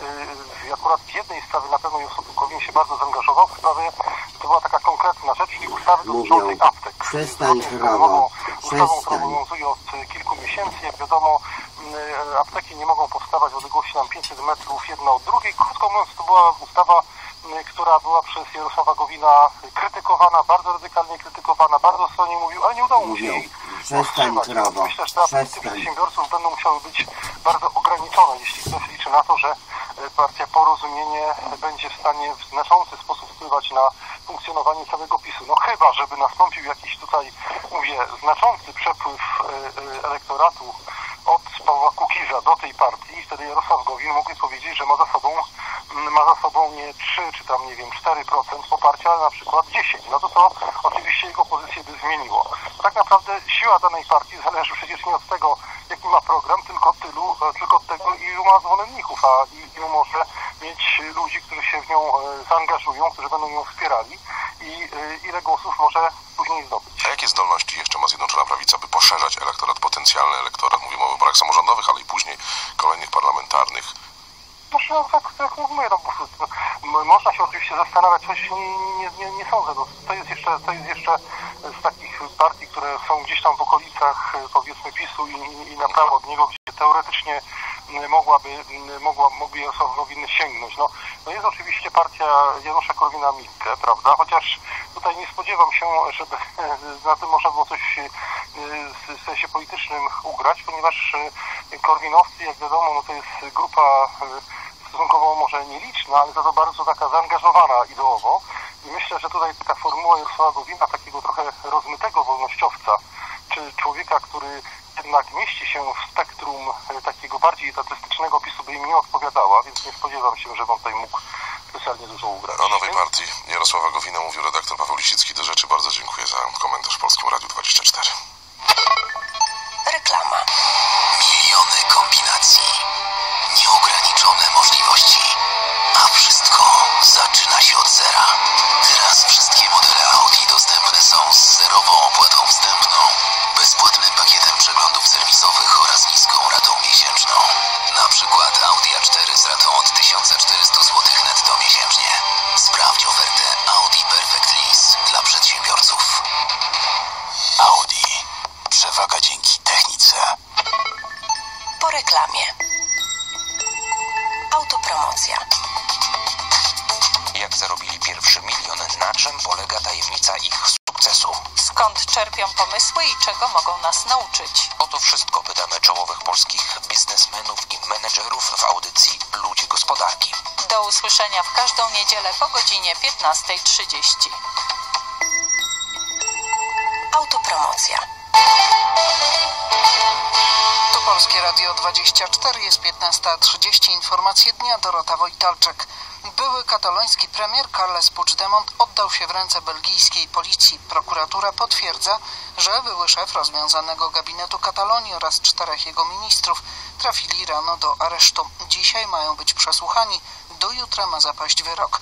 y, akurat w jednej sprawie na pewno Jarosław Gowin się bardzo zaangażował, w sprawie, to była taka konkretna rzecz, czyli ustawy dotyczącej aptek. Przestań, prawo, ustawą, która obowiązuje od kilku miesięcy. Jak wiadomo, y, apteki nie mogą powstawać w odległości nam pięćset metrów jedna od drugiej. Krótko mówiąc, to była ustawa, y, która była przez Jarosława Gowina krytykowana, bardzo radykalnie krytykowana, bardzo stronnie mówił, ale nie udało mu się jej Przestań, prawo. Myślę, że te apteki przedsiębiorców będą musiały być bardzo ograniczone, jeśli ktoś liczy na to, że partia Porozumienie będzie w stanie w znaczący sposób wpływać na funkcjonowanie całego PiSu. No chyba, żeby nastąpił jakiś tutaj, mówię, znaczący przepływ elektoratu od Pawła Kukiza do tej partii i wtedy Jarosław Gowin mógłby powiedzieć, że ma za sobą ma za sobą nie trzy czy tam, nie wiem, cztery procent poparcia, ale na przykład dziesięć. No to to oczywiście jego pozycję by zmieniło. Tak naprawdę siła danej partii zależy przecież nie od tego, jaki ma program, tylko tylu, tylko od tego, ilu ma zwolenników, a ilu może mieć ludzi, którzy się w nią zaangażują, którzy będą ją wspierali i ile głosów może później zdobyć. A jakie zdolności jeszcze ma Zjednoczona Prawica, by poszerzać elektorat, potencjalny elektorat? Mówimy o wyborach samorządowych, ale i później kolejnych parlamentarnych. No, tak, tak mówię, no, można się oczywiście zastanawiać, coś nie, nie, nie, nie sądzę. No, to jest jeszcze, to jest jeszcze z takich partii, które są gdzieś tam w okolicach, powiedzmy, PiSu i, i, i na prawo od niego, gdzie teoretycznie mogłaby, mogła, mógłby Jarosław Gowin sięgnąć. No, no jest oczywiście partia Janusza Korwina-Mikke, prawda? Chociaż tutaj nie spodziewam się, żeby na tym można było coś w sensie politycznym ugrać, ponieważ korwinowcy, jak wiadomo, no to jest grupa stosunkowo może nieliczna, ale za to bardzo taka zaangażowana ideowo. I myślę, że tutaj taka formuła Jarosława Gowina, takiego trochę rozmytego wolnościowca, czy człowieka, który jednak mieści się w spektrum takiego bardziej etatystycznego opisu, by im nie odpowiadała, więc nie spodziewam się, że on tutaj mógł specjalnie dużo ugrać. O nowej partii Jarosława Gowina mówił redaktor Paweł Lisicki. Do rzeczy bardzo dziękuję za komentarz w Polskim Radiu dwadzieścia cztery. Reklama. Miliony kombinacji, nieograniczone możliwości, a wszystko zaczyna się od zera. Teraz wszystkie modele Audi dostępne są z zerową opłatą wstępną, bezpłatnym pakietem przeglądów serwisowych oraz niską ratą miesięczną. Na przykład Audi A cztery z ratą od tysiąc czterysta złotych netto miesięcznie. Sprawdź ofertę Audi Perfect Lease dla przedsiębiorców. Audi. Przewaga dzięki technice. Po reklamie. Autopromocja. Jak zarobili pierwszy milion, na czym polega tajemnica ich sukcesu? Skąd czerpią pomysły i czego mogą nas nauczyć? O to wszystko pytamy czołowych polskich biznesmenów i menedżerów w audycji Ludzie Gospodarki. Do usłyszenia w każdą niedzielę po godzinie piętnasta trzydzieści. Autopromocja. To Polskie Radio dwadzieścia cztery, jest piętnasta trzydzieści. Informacje dnia, Dorota Wojtalczyk. Były kataloński premier Carles Puigdemont oddał się w ręce belgijskiej policji. Prokuratura potwierdza, że były szef rozwiązanego gabinetu Katalonii oraz czterech jego ministrów trafili rano do aresztu. Dzisiaj mają być przesłuchani. Do jutra ma zapaść wyrok.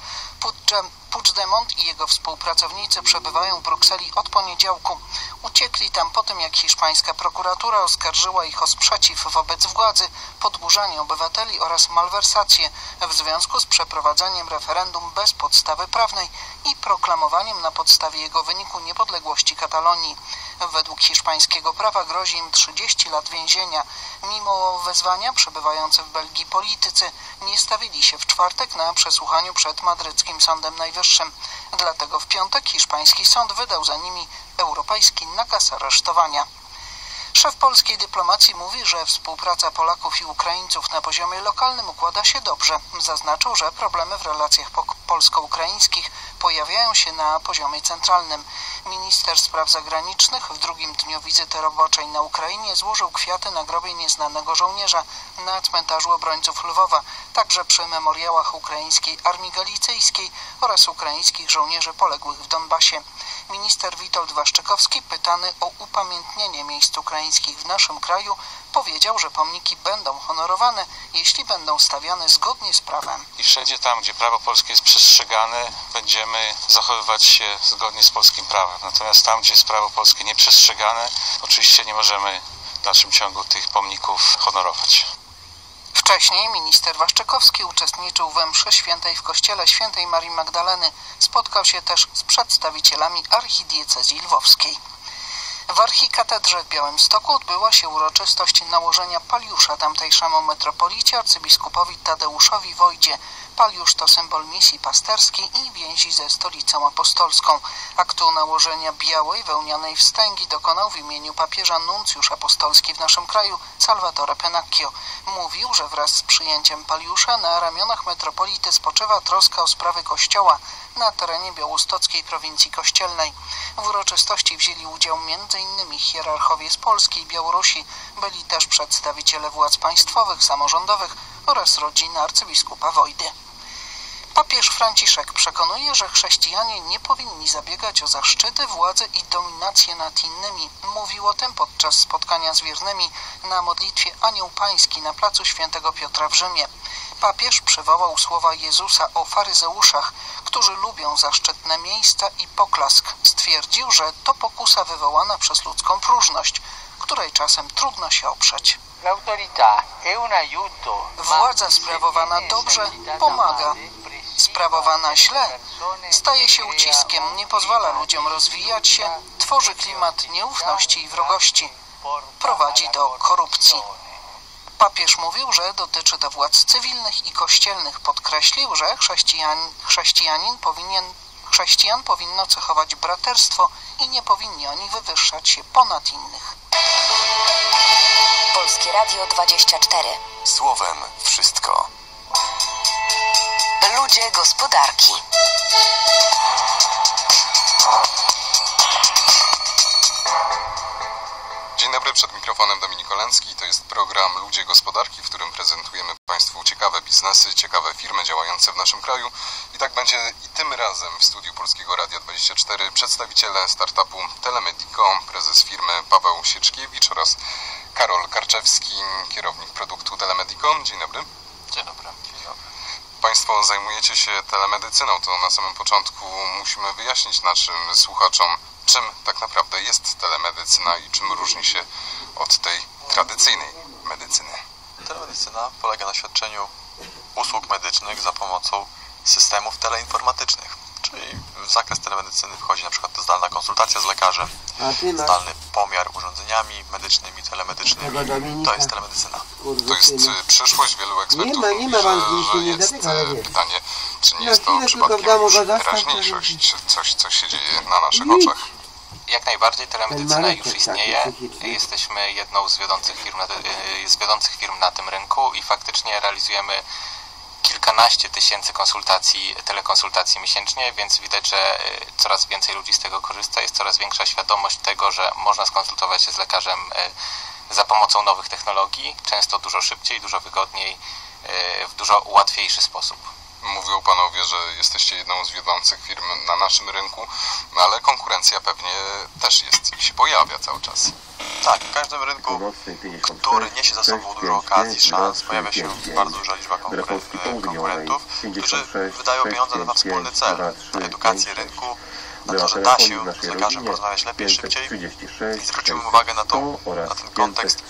Puigdemont i jego współpracownicy przebywają w Brukseli od poniedziałku. Uciekli tam po tym, jak hiszpańska prokuratura oskarżyła ich o sprzeciw wobec władzy, podburzanie obywateli oraz malwersacje w związku z przeprowadzaniem referendum bez podstawy prawnej i proklamowaniem na podstawie jego wyniku niepodległości Katalonii. Według hiszpańskiego prawa grozi im trzydzieści lat więzienia. Mimo wezwania przebywający w Belgii politycy nie stawili się w czwartek na przesłuchaniu przed madryckim Sądem Najwyższym. Dlatego w piątek hiszpański sąd wydał za nimi europejski nakaz aresztowania. Szef polskiej dyplomacji mówi, że współpraca Polaków i Ukraińców na poziomie lokalnym układa się dobrze. Zaznaczył, że problemy w relacjach polsko-ukraińskich pojawiają się na poziomie centralnym. Minister spraw zagranicznych w drugim dniu wizyty roboczej na Ukrainie złożył kwiaty na grobie nieznanego żołnierza na cmentarzu obrońców Lwowa, także przy memoriałach ukraińskiej Armii Galicyjskiej oraz ukraińskich żołnierzy poległych w Donbasie. Minister Witold Waszczykowski, pytany o upamiętnienie miejsc ukraińskich w naszym kraju, powiedział, że pomniki będą honorowane, jeśli będą stawiane zgodnie z prawem. I wszędzie tam, gdzie prawo polskie jest przestrzegane, będziemy zachowywać się zgodnie z polskim prawem. Natomiast tam, gdzie jest prawo polskie nieprzestrzegane, oczywiście nie możemy w dalszym ciągu tych pomników honorować. Wcześniej minister Waszczykowski uczestniczył we mszy świętej w kościele świętej Marii Magdaleny. Spotkał się też z przedstawicielami archidiecezji lwowskiej. W archikatedrze w Białymstoku odbyła się uroczystość nałożenia paliusza tamtejszemu metropolicie arcybiskupowi Tadeuszowi Wojdzie. Paliusz to symbol misji pasterskiej i więzi ze stolicą apostolską. Aktu nałożenia białej, wełnianej wstęgi dokonał w imieniu papieża nuncjusz apostolski w naszym kraju Salvatore Pennacchio. Mówił, że wraz z przyjęciem paliusza na ramionach metropolity spoczywa troska o sprawy Kościoła na terenie białostockiej prowincji kościelnej. W uroczystości wzięli udział m.in. hierarchowie z Polski i Białorusi. Byli też przedstawiciele władz państwowych, samorządowych oraz rodziny arcybiskupa Wojdy. Papież Franciszek przekonuje, że chrześcijanie nie powinni zabiegać o zaszczyty, władzę i dominację nad innymi. Mówił o tym podczas spotkania z wiernymi na modlitwie Anioł Pański na placu Świętego Piotra w Rzymie. Papież przywołał słowa Jezusa o faryzeuszach, którzy lubią zaszczytne miejsca i poklask. Stwierdził, że to pokusa wywołana przez ludzką próżność, której czasem trudno się oprzeć. Władza sprawowana dobrze pomaga. Sprawowana źle staje się uciskiem, nie pozwala ludziom rozwijać się, tworzy klimat nieufności i wrogości, prowadzi do korupcji. Papież mówił, że dotyczy to władz cywilnych i kościelnych. Podkreślił, że chrześcijan, chrześcijanin powinien, chrześcijan powinno cechować braterstwo i nie powinni oni wywyższać się ponad innych. Polskie Radio dwadzieścia cztery. Słowem wszystko. Ludzie gospodarki. dobry, przed mikrofonem Dominik Oleński. To jest program Ludzie Gospodarki, w którym prezentujemy Państwu ciekawe biznesy, ciekawe firmy działające w naszym kraju. I tak będzie i tym razem w studiu Polskiego Radia dwadzieścia cztery przedstawiciele startupu Telemedico, prezes firmy Paweł Sieczkiewicz oraz Karol Karczewski, kierownik produktu Telemedico. Dzień dobry. Dzień dobry. Dzień dobry. Państwo zajmujecie się telemedycyną, to na samym początku musimy wyjaśnić naszym słuchaczom, czym tak naprawdę jest telemedycyna i czym różni się od tej tradycyjnej medycyny. Telemedycyna polega na świadczeniu usług medycznych za pomocą systemów teleinformatycznych, czyli w zakres telemedycyny wchodzi na przykład zdalna konsultacja z lekarzem, zdalny pomiar urządzeniami medycznymi, telemedycznymi. To jest telemedycyna. To jest przyszłość. Wielu ekspertów nie ma, nie ma mówi, że, że jest pytanie, czy nie jest to przypadkiem już teraźniejszość, coś, co się dzieje na naszych oczach. Jak najbardziej telemedycyna już istnieje. Jesteśmy jedną z wiodących firm na, z wiodących firm na tym rynku i faktycznie realizujemy kilkanaście tysięcy konsultacji, telekonsultacji miesięcznie, więc widać, że coraz więcej ludzi z tego korzysta. Jest coraz większa świadomość tego, że można skonsultować się z lekarzem za pomocą nowych technologii, często dużo szybciej, dużo wygodniej, w dużo łatwiejszy sposób. Mówią panowie, że jesteście jedną z wiodących firm na naszym rynku, no ale konkurencja pewnie też jest i się pojawia cały czas. Tak, w każdym rynku, który niesie za sobą dużo okazji, szans, pojawia się bardzo duża liczba konkurentów, którzy wydają pieniądze na wspólny cel, na edukację rynku, na to, że da się z lekarzem porozmawiać lepiej, szybciej i zwróciłem uwagę na, to, na ten kontekst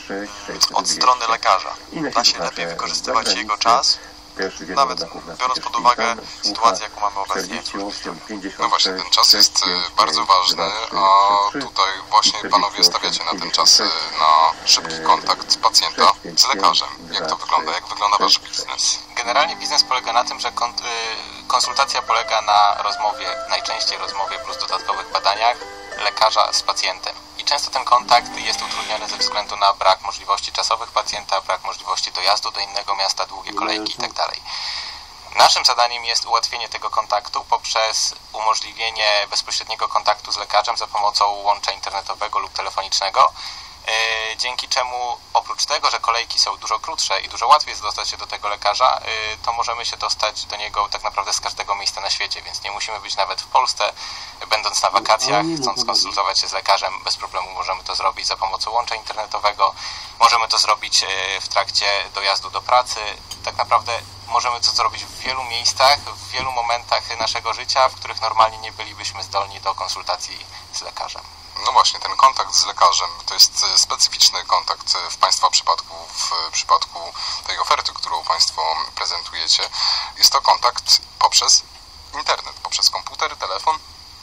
od strony lekarza. Da się lepiej wykorzystywać jego czas, nawet biorąc pod uwagę sytuację, jaką mamy obecnie. No właśnie, ten czas jest bardzo ważny, a tutaj właśnie panowie stawiacie na ten czas na szybki kontakt pacjenta z lekarzem. Jak to wygląda? Jak wygląda wasz biznes? Generalnie biznes polega na tym, że konsultacja polega na rozmowie, najczęściej rozmowie plus dodatkowych badaniach lekarza z pacjentem. I często ten kontakt jest utrudniony ze względu na brak możliwości czasowych pacjenta, brak możliwości dojazdu do innego miasta, długie kolejki itd. Naszym zadaniem jest ułatwienie tego kontaktu poprzez umożliwienie bezpośredniego kontaktu z lekarzem za pomocą łącza internetowego lub telefonicznego, dzięki czemu oprócz tego, że kolejki są dużo krótsze i dużo łatwiej jest dostać się do tego lekarza, to możemy się dostać do niego tak naprawdę z każdego miejsca na świecie, więc nie musimy być nawet w Polsce, będąc na wakacjach, chcąc konsultować się z lekarzem, bez problemu możemy to zrobić za pomocą łącza internetowego, możemy to zrobić w trakcie dojazdu do pracy, tak naprawdę możemy to zrobić w wielu miejscach, w wielu momentach naszego życia, w których normalnie nie bylibyśmy zdolni do konsultacji z lekarzem. No właśnie, ten kontakt z lekarzem to jest specyficzny kontakt w Państwa przypadku, w przypadku tej oferty, którą Państwo prezentujecie. Jest to kontakt poprzez internet, poprzez komputer, telefon?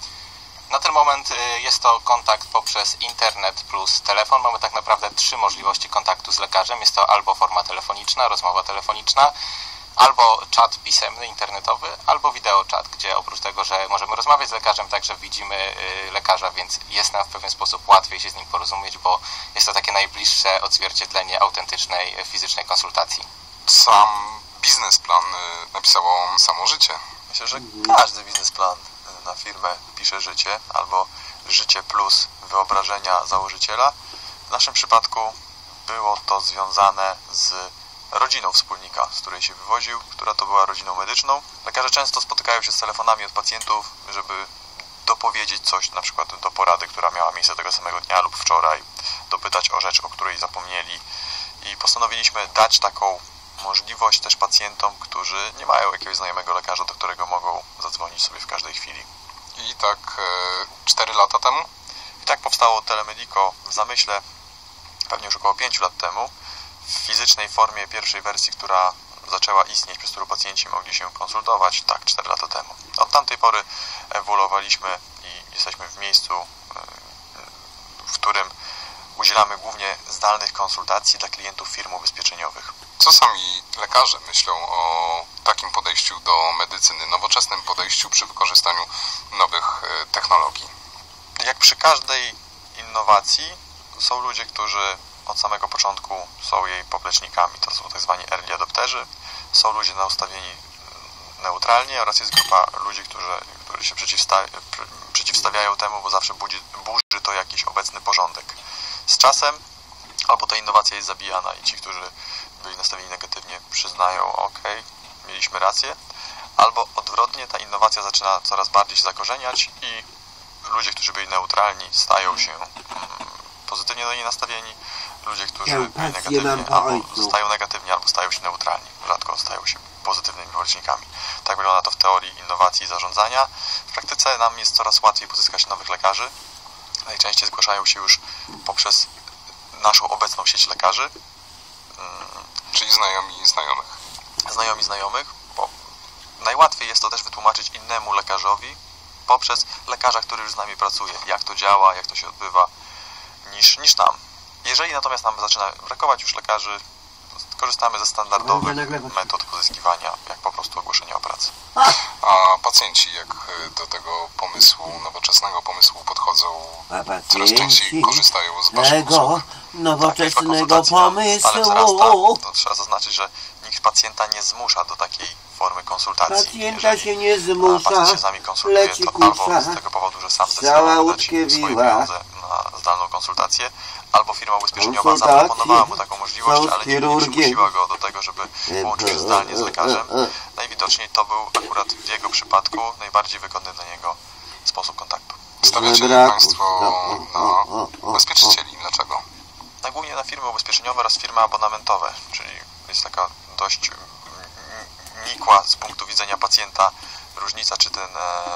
Na ten moment jest to kontakt poprzez internet plus telefon. Mamy tak naprawdę trzy możliwości kontaktu z lekarzem. Jest to albo forma telefoniczna, rozmowa telefoniczna, albo czat pisemny, internetowy, albo wideoczat, gdzie oprócz tego, że możemy rozmawiać z lekarzem, także widzimy lekarza, więc jest nam w pewien sposób łatwiej się z nim porozumieć, bo jest to takie najbliższe odzwierciedlenie autentycznej, fizycznej konsultacji. Sam biznesplan napisało samo życie. Myślę, że każdy biznesplan na firmę pisze życie, albo życie plus wyobrażenia założyciela. W naszym przypadku było to związane z rodziną wspólnika, z której się wywoził, która to była rodziną medyczną. Lekarze często spotykają się z telefonami od pacjentów, żeby dopowiedzieć coś, na przykład do porady, która miała miejsce tego samego dnia lub wczoraj, dopytać o rzecz, o której zapomnieli. I postanowiliśmy dać taką możliwość też pacjentom, którzy nie mają jakiegoś znajomego lekarza, do którego mogą zadzwonić sobie w każdej chwili. I tak cztery lata temu? I tak powstało Telemedico w zamyśle pewnie już około pięciu lat temu, w fizycznej formie pierwszej wersji, która zaczęła istnieć, przez którą pacjenci mogli się konsultować, tak, cztery lata temu. Od tamtej pory ewoluowaliśmy i jesteśmy w miejscu, w którym udzielamy głównie zdalnych konsultacji dla klientów firm ubezpieczeniowych. Co sami lekarze myślą o takim podejściu do medycyny, nowoczesnym podejściu przy wykorzystaniu nowych technologii? Jak przy każdej innowacji są ludzie, którzy od samego początku są jej poplecznikami. To są tak zwani early adopterzy. Są ludzie nastawieni neutralnie oraz jest grupa ludzi, którzy, którzy się przeciwsta- przeciwstawiają temu, bo zawsze budzi, burzy to jakiś obecny porządek. Z czasem albo ta innowacja jest zabijana i ci, którzy byli nastawieni negatywnie, przyznają, ok, mieliśmy rację, albo odwrotnie, ta innowacja zaczyna coraz bardziej się zakorzeniać i ludzie, którzy byli neutralni, stają się pozytywnie do niej nastawieni, ludzie, którzy byli negatywnie, albo zostają negatywni, albo stają się neutralni, rzadko stają się pozytywnymi społecznikami. Tak wygląda to w teorii innowacji i zarządzania. W praktyce nam jest coraz łatwiej pozyskać nowych lekarzy. Najczęściej zgłaszają się już poprzez naszą obecną sieć lekarzy. Czyli znajomi znajomych. Znajomi znajomych, bo najłatwiej jest to też wytłumaczyć innemu lekarzowi poprzez lekarza, który już z nami pracuje, jak to działa, jak to się odbywa, niż, niż nam. Jeżeli natomiast nam zaczyna brakować już lekarzy, korzystamy ze standardowych metod pozyskiwania, jak po prostu ogłoszenie o pracę. A pacjenci jak do tego pomysłu, nowoczesnego pomysłu podchodzą? Coraz częściej korzystają z waszych usług? Nowoczesnego pomysłu. Ale wzrasta. To trzeba zaznaczyć, że nikt pacjenta nie zmusza do takiej formy konsultacji. Pacjenta się nie zmusza. Pacjent się z nami konsultuje, Leci to kusza. albo z tego powodu, że sam zdecydował wydać swoje pieniądze na zdalną konsultację, albo firma ubezpieczeniowa zaproponowała mu taką możliwość, ale nigdy nie przymusiła go do tego, żeby połączył się zdalnie z lekarzem. Najwidoczniej to był akurat w jego przypadku najbardziej wygodny dla niego sposób kontaktu. Stawiacie Państwo na ubezpieczycieli. Dlaczego? No, głównie na firmy ubezpieczeniowe oraz firmy abonamentowe, czyli jest taka dość nikła z punktu widzenia pacjenta różnica, czy ten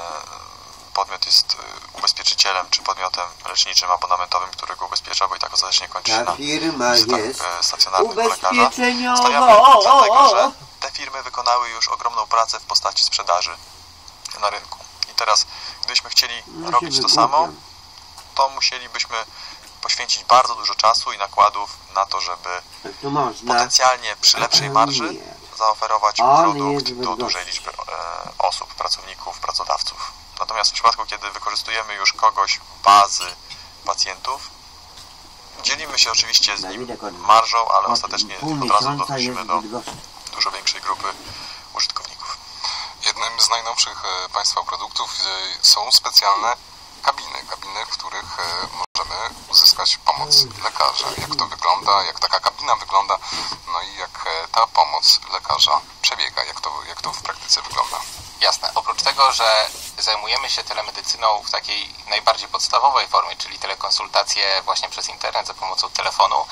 podmiot jest ubezpieczycielem, czy podmiotem leczniczym, abonamentowym, którego ubezpiecza, bo i tak ostatecznie kończy się na wizytach stacjonarnych u lekarza. Stawiamy dlatego, że te firmy wykonały już ogromną pracę w postaci sprzedaży na rynku. I teraz, gdybyśmy chcieli no robić to samo, to musielibyśmy poświęcić bardzo dużo czasu i nakładów na to, żeby potencjalnie przy lepszej marży zaoferować produkt do dużej liczby e, osób, pracowników, pracodawców. Natomiast w przypadku, kiedy wykorzystujemy już kogoś bazy pacjentów, dzielimy się oczywiście z nim marżą, ale ostatecznie od razu dochodzimy do dużo większej grupy użytkowników. Jednym z najnowszych Państwa produktów są specjalne kabiny, kabiny, w których możemy uzyskać pomoc lekarza. Jak to wygląda, jak taka kabina wygląda, no i jak ta pomoc lekarza przebiega, jak to, jak to w praktyce wygląda. Jasne. Oprócz tego, że zajmujemy się telemedycyną w takiej najbardziej podstawowej formie, czyli telekonsultacje właśnie przez internet za pomocą telefonu,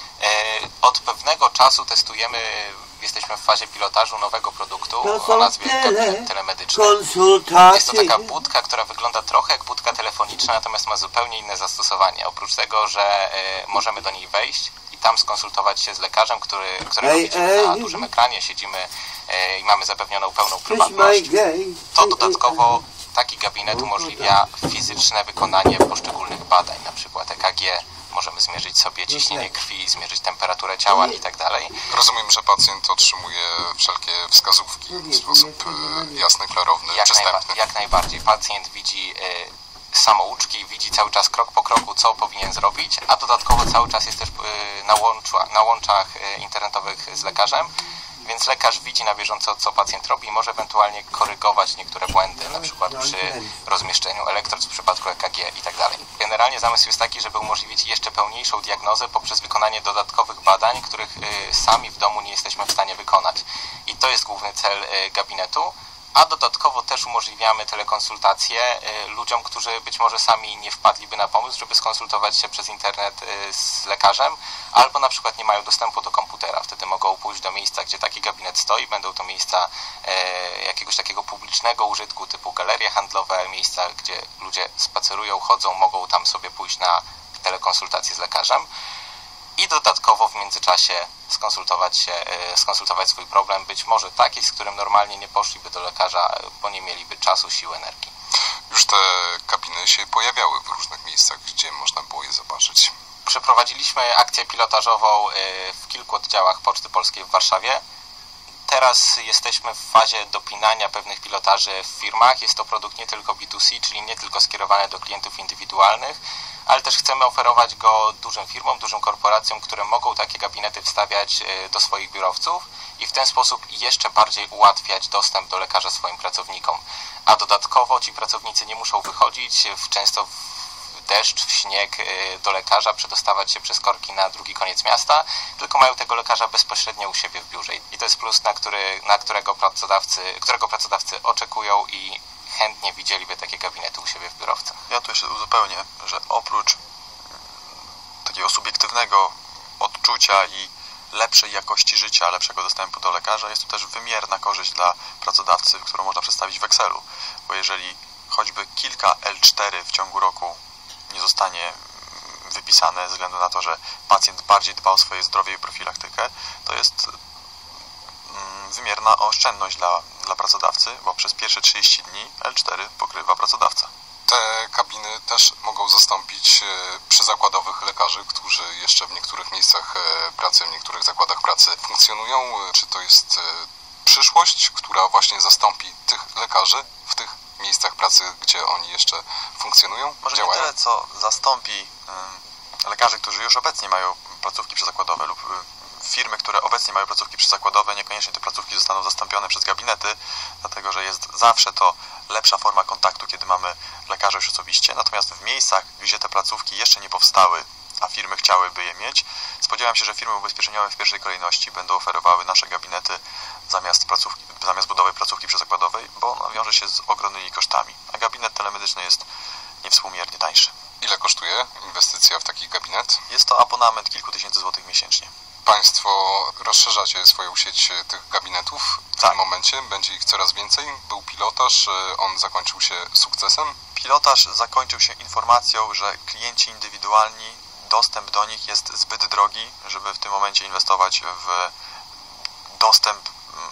od pewnego czasu testujemy, jesteśmy w fazie pilotażu nowego produktu o nazwie Gabinety Telemedyczne. Jest to taka budka, która wygląda trochę jak budka telefoniczna, natomiast ma zupełnie inne zastosowanie. Oprócz tego, że y, możemy do niej wejść i tam skonsultować się z lekarzem, który, którego ej, widzimy ej, na dużym ekranie, siedzimy y, i mamy zapewnioną pełną prywatność, to dodatkowo taki gabinet umożliwia fizyczne wykonanie poszczególnych badań, na przykład E K G. Możemy zmierzyć sobie ciśnienie krwi, zmierzyć temperaturę ciała i tak dalej. Rozumiem, że pacjent otrzymuje wszelkie wskazówki w sposób jasny, klarowny, jak przystępny. Najba jak najbardziej. Pacjent widzi y, samouczki, widzi cały czas krok po kroku, co powinien zrobić, a dodatkowo cały czas jest też y, na, łącza, na łączach y, internetowych z lekarzem, więc lekarz widzi na bieżąco, co pacjent robi i może ewentualnie korygować niektóre błędy, na przykład przy rozmieszczeniu elektrod w przypadku E K G i tak dalej. Generalnie zamysł jest taki, żeby umożliwić jeszcze pełniejszą diagnozę poprzez wykonanie dodatkowych badań, których y, sami w domu nie jesteśmy w stanie wykonać. I to jest główny cel y, gabinetu. A dodatkowo też umożliwiamy telekonsultacje y, ludziom, którzy być może sami nie wpadliby na pomysł, żeby skonsultować się przez internet y, z lekarzem, albo na przykład nie mają dostępu do komputera. Wtedy mogą pójść do miejsca, gdzie taki gabinet stoi. Będą to miejsca y, jakiegoś takiego publicznego użytku typu galerie handlowe, miejsca, gdzie ludzie spacerują, chodzą, mogą tam sobie pójść na telekonsultację z lekarzem. I dodatkowo w międzyczasie skonsultować się, skonsultować swój problem, być może taki, z którym normalnie nie poszliby do lekarza, bo nie mieliby czasu, siły, energii. Już te kabiny się pojawiały w różnych miejscach, gdzie można było je zobaczyć. Przeprowadziliśmy akcję pilotażową w kilku oddziałach Poczty Polskiej w Warszawie. Teraz jesteśmy w fazie dopinania pewnych pilotaży w firmach. Jest to produkt nie tylko B dwa C, czyli nie tylko skierowany do klientów indywidualnych, ale też chcemy oferować go dużym firmom, dużym korporacjom, które mogą takie gabinety wstawiać do swoich biurowców i w ten sposób jeszcze bardziej ułatwiać dostęp do lekarza swoim pracownikom. A dodatkowo ci pracownicy nie muszą wychodzić, w często w deszcz, w śnieg do lekarza, przedostawać się przez korki na drugi koniec miasta, tylko mają tego lekarza bezpośrednio u siebie w biurze. I to jest plus, na, który, na którego pracodawcy, którego pracodawcy oczekują i chętnie widzieliby takie gabinety u siebie w biurowcach. Ja tu jeszcze uzupełnię, że oprócz takiego subiektywnego odczucia i lepszej jakości życia, lepszego dostępu do lekarza, jest to też wymierna korzyść dla pracodawcy, którą można przedstawić w Excelu. Bo jeżeli choćby kilka L cztery w ciągu roku nie zostanie wypisane ze względu na to, że pacjent bardziej dba o swoje zdrowie i profilaktykę, to jest wymierna oszczędność dla, dla pracodawcy, bo przez pierwsze trzydzieści dni L cztery pokrywa pracodawca. Te kabiny też mogą zastąpić przyzakładowych lekarzy, którzy jeszcze w niektórych miejscach pracy, w niektórych zakładach pracy funkcjonują. Czy to jest przyszłość, która właśnie zastąpi tych lekarzy w tych miejscach pracy, gdzie oni jeszcze funkcjonują? Może działają? nie tyle, co zastąpi y, lekarzy, którzy już obecnie mają placówki przyzakładowe lub y, firmy, które obecnie mają placówki przyzakładowe, niekoniecznie te placówki zostaną zastąpione przez gabinety, dlatego że jest zawsze to lepsza forma kontaktu, kiedy mamy lekarzy już osobiście. Natomiast w miejscach, gdzie te placówki jeszcze nie powstały, a firmy chciałyby je mieć, spodziewam się, że firmy ubezpieczeniowe w pierwszej kolejności będą oferowały nasze gabinety zamiast, placówki, zamiast budowy placówki przyzakładowej, bo ona wiąże się z ogromnymi kosztami, a gabinet telemedyczny jest niewspółmiernie tańszy. Ile kosztuje inwestycja w taki gabinet? Jest to abonament kilku tysięcy złotych miesięcznie. Państwo rozszerzacie swoją sieć tych gabinetów. W tak. tym momencie będzie ich coraz więcej. Był pilotaż, on zakończył się sukcesem. Pilotaż zakończył się informacją, że klienci indywidualni, dostęp do nich jest zbyt drogi, żeby w tym momencie inwestować w dostęp,